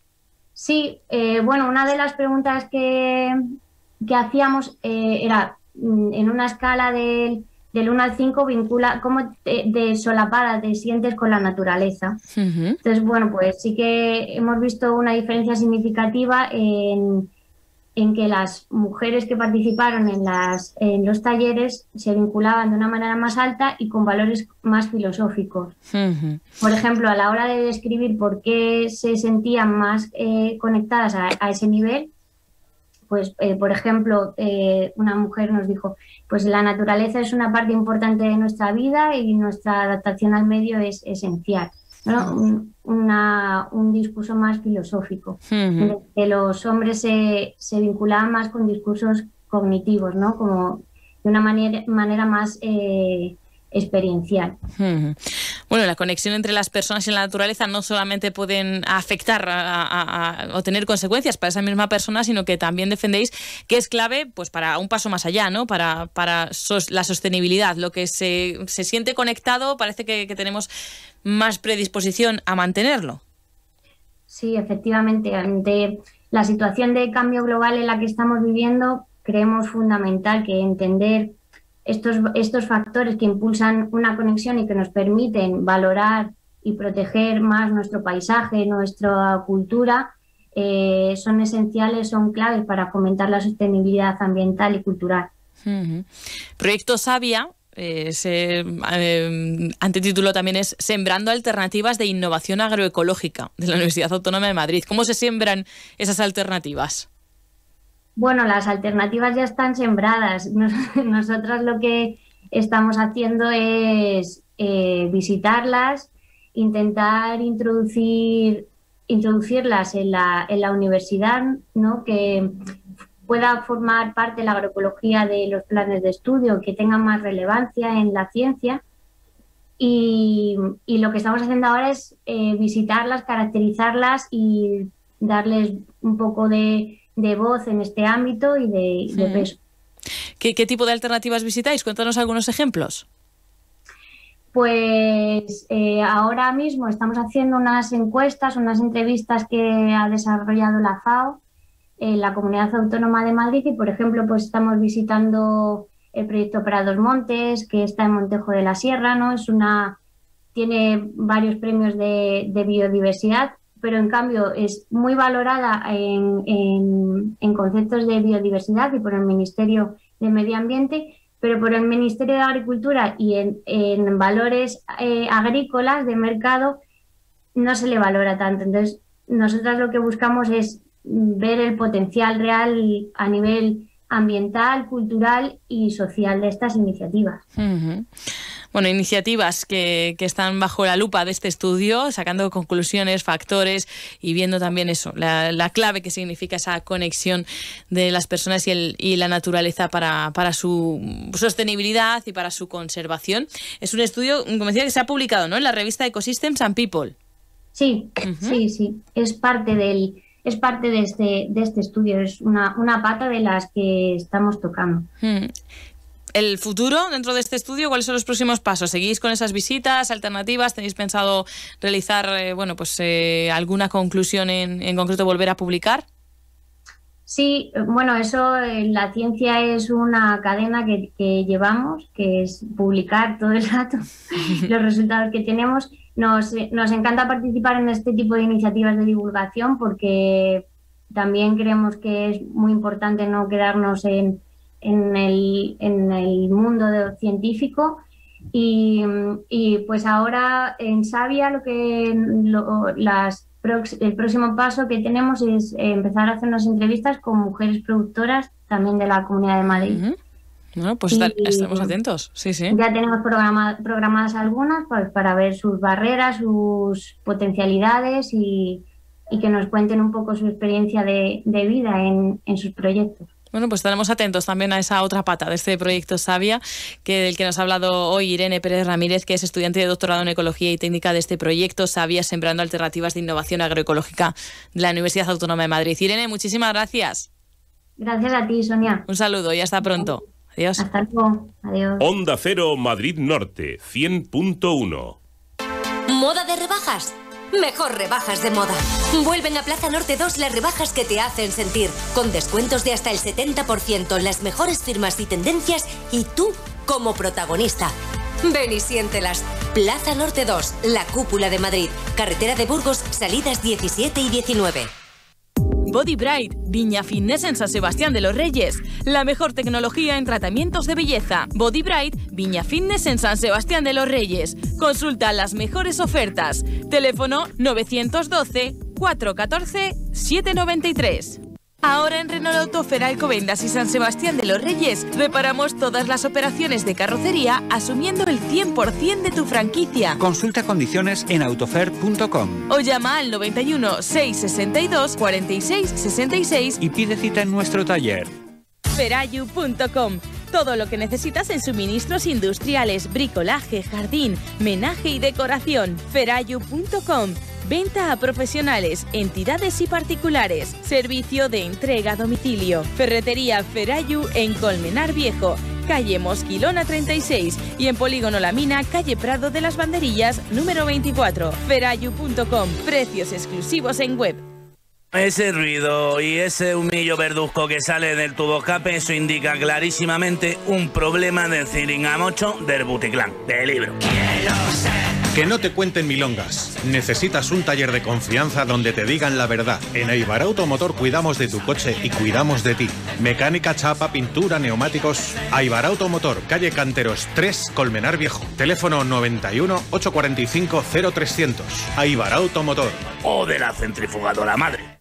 Sí, eh, bueno, una de las preguntas que, que hacíamos eh, era, en una escala del, del uno al cinco, vincula cómo te, de solapada te sientes con la naturaleza. Uh-huh. Entonces, bueno, pues sí que hemos visto una diferencia significativa en, en que las mujeres que participaron en, las, en los talleres se vinculaban de una manera más alta y con valores más filosóficos. Uh-huh. Por ejemplo, a la hora de describir por qué se sentían más eh, conectadas a, a ese nivel, pues, eh, por ejemplo, eh, una mujer nos dijo, pues la naturaleza es una parte importante de nuestra vida y nuestra adaptación al medio es esencial, ¿no? Un, una, un discurso más filosófico. Uh-huh. Que los hombres se, se vinculaban más con discursos cognitivos, ¿no? Como de una manera, manera más eh, experiencial. Uh-huh. Bueno, la conexión entre las personas y la naturaleza no solamente pueden afectar a, a, a, o tener consecuencias para esa misma persona, sino que también defendéis que es clave pues para un paso más allá, ¿no? Para, para sos, la sostenibilidad. Lo que se, se siente conectado parece que, que tenemos más predisposición a mantenerlo. Sí, efectivamente. Ante la situación de cambio global en la que estamos viviendo, creemos fundamental que entender Estos, estos factores que impulsan una conexión y que nos permiten valorar y proteger más nuestro paisaje, nuestra cultura, eh, son esenciales, son claves para fomentar la sostenibilidad ambiental y cultural. Uh-huh. Proyecto Savia, eh, se, eh, antetítulo también es Sembrando alternativas de innovación agroecológica, de la Universidad Autónoma de Madrid. ¿Cómo se siembran esas alternativas? Bueno, las alternativas ya están sembradas. Nos, nosotras lo que estamos haciendo es eh, visitarlas, intentar introducir, introducirlas en la, en la universidad, ¿no? Que pueda formar parte de la agroecología de los planes de estudio, que tengan más relevancia en la ciencia. Y, y lo que estamos haciendo ahora es eh, visitarlas, caracterizarlas y darles un poco de... de voz en este ámbito y de, de peso. ¿Qué, ¿Qué tipo de alternativas visitáis? Cuéntanos algunos ejemplos. Pues eh, ahora mismo estamos haciendo unas encuestas, unas entrevistas que ha desarrollado la FAO en la Comunidad Autónoma de Madrid y, por ejemplo, pues estamos visitando el proyecto Prados Montes, que está en Montejo de la Sierra, ¿no? Es una, tiene varios premios de, de biodiversidad, pero en cambio es muy valorada en, en, en conceptos de biodiversidad y por el Ministerio de Medio Ambiente, pero por el Ministerio de Agricultura y en, en valores eh, agrícolas de mercado no se le valora tanto. Entonces, nosotros lo que buscamos es ver el potencial real a nivel ambiental, cultural y social de estas iniciativas. Uh-huh. Bueno, iniciativas que, que están bajo la lupa de este estudio, sacando conclusiones, factores y viendo también eso, la, la clave que significa esa conexión de las personas y, el, y la naturaleza para, para su sostenibilidad y para su conservación. Es un estudio, como decía, que se ha publicado, ¿no?, en la revista Ecosystems and People. Sí, uh-huh. sí, sí. Es parte del... Es parte de este, de este estudio, es una, una pata de las que estamos tocando. Hmm. ¿El futuro dentro de este estudio? ¿Cuáles son los próximos pasos? ¿Seguís con esas visitas alternativas? ¿Tenéis pensado realizar eh, bueno, pues, eh, alguna conclusión en, en concreto, volver a publicar? Sí, bueno, eso, la ciencia es una cadena que, que llevamos, que es publicar todo el rato los resultados que tenemos. Nos, nos encanta participar en este tipo de iniciativas de divulgación porque también creemos que es muy importante no quedarnos en, en, el, en el mundo de, científico y, y pues ahora en Savia lo que lo, las, el próximo paso que tenemos es empezar a hacer unas entrevistas con mujeres productoras también de la Comunidad de Madrid. Uh-huh. Bueno, pues Y, estar, estamos atentos. Sí, sí. Ya tenemos programa, programadas algunas pues, para ver sus barreras, sus potencialidades y, y que nos cuenten un poco su experiencia de, de vida en, en sus proyectos. Bueno, pues estaremos atentos también a esa otra pata de este proyecto Savia, que del que nos ha hablado hoy Irene Pérez Ramírez, que es estudiante de doctorado en Ecología y Técnica de este proyecto Savia, sembrando alternativas de innovación agroecológica de la Universidad Autónoma de Madrid. Irene, muchísimas gracias. Gracias a ti, Sonia. Un saludo y hasta pronto. Adiós. Hasta luego. Adiós. Onda Cero Madrid Norte, cien punto uno. ¿Moda de rebajas? Mejor rebajas de moda. Vuelven a Plaza Norte dos las rebajas que te hacen sentir, con descuentos de hasta el setenta por ciento en las mejores firmas y tendencias y tú como protagonista. Ven y siéntelas. Plaza Norte dos, la cúpula de Madrid. Carretera de Burgos, salidas diecisiete y diecinueve. Body Bright, Viña Fitness en San Sebastián de los Reyes. La mejor tecnología en tratamientos de belleza. Body Bright, Viña Fitness en San Sebastián de los Reyes. Consulta las mejores ofertas. Teléfono nueve uno dos, cuatro uno cuatro, siete nueve tres. Ahora en Renault Auto Fera Alcobendas y San Sebastián de los Reyes reparamos todas las operaciones de carrocería asumiendo el cien por ciento de tu franquicia. Consulta condiciones en autofer punto com o llama al noventa y uno, seiscientos sesenta y dos, cuarenta y seis sesenta y seis y pide cita en nuestro taller. ferayu punto com. Todo lo que necesitas en suministros industriales, bricolaje, jardín, menaje y decoración. ferayu punto com. Venta a profesionales, entidades y particulares. Servicio de entrega a domicilio. Ferretería Ferayu en Colmenar Viejo, calle Mosquilona treinta y seis y en Polígono La Mina, calle Prado de las Banderillas, número veinticuatro. ferayu punto com. Precios exclusivos en web. Ese ruido y ese humillo verduzco que sale del tubo escape, eso indica clarísimamente un problema del ciringamocho del Buticlán, del libro. Quiero ser. Que no te cuenten milongas. Necesitas un taller de confianza donde te digan la verdad. En Eibar Automotor cuidamos de tu coche y cuidamos de ti. Mecánica, chapa, pintura, neumáticos. Eibar Automotor, calle Canteros tres, Colmenar Viejo. Teléfono noventa y uno, ochocientos cuarenta y cinco, cero trescientos. Eibar Automotor. O de la centrifugadora madre.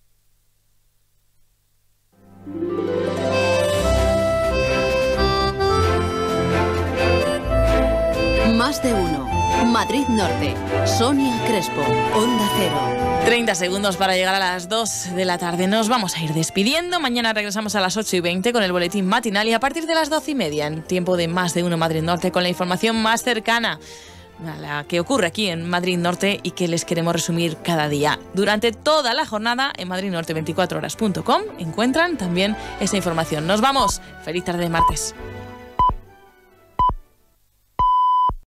Más de uno. Madrid Norte. Sonia Crespo. Onda Cero. treinta segundos para llegar a las dos de la tarde. Nos vamos a ir despidiendo. Mañana regresamos a las ocho y veinte con el boletín matinal y a partir de las doce y media en tiempo de Más de uno Madrid Norte con la información más cercana a la que ocurre aquí en Madrid Norte y que les queremos resumir cada día. Durante toda la jornada en madrid norte veinticuatro horas punto com encuentran también esa información. Nos vamos. Feliz tarde de martes.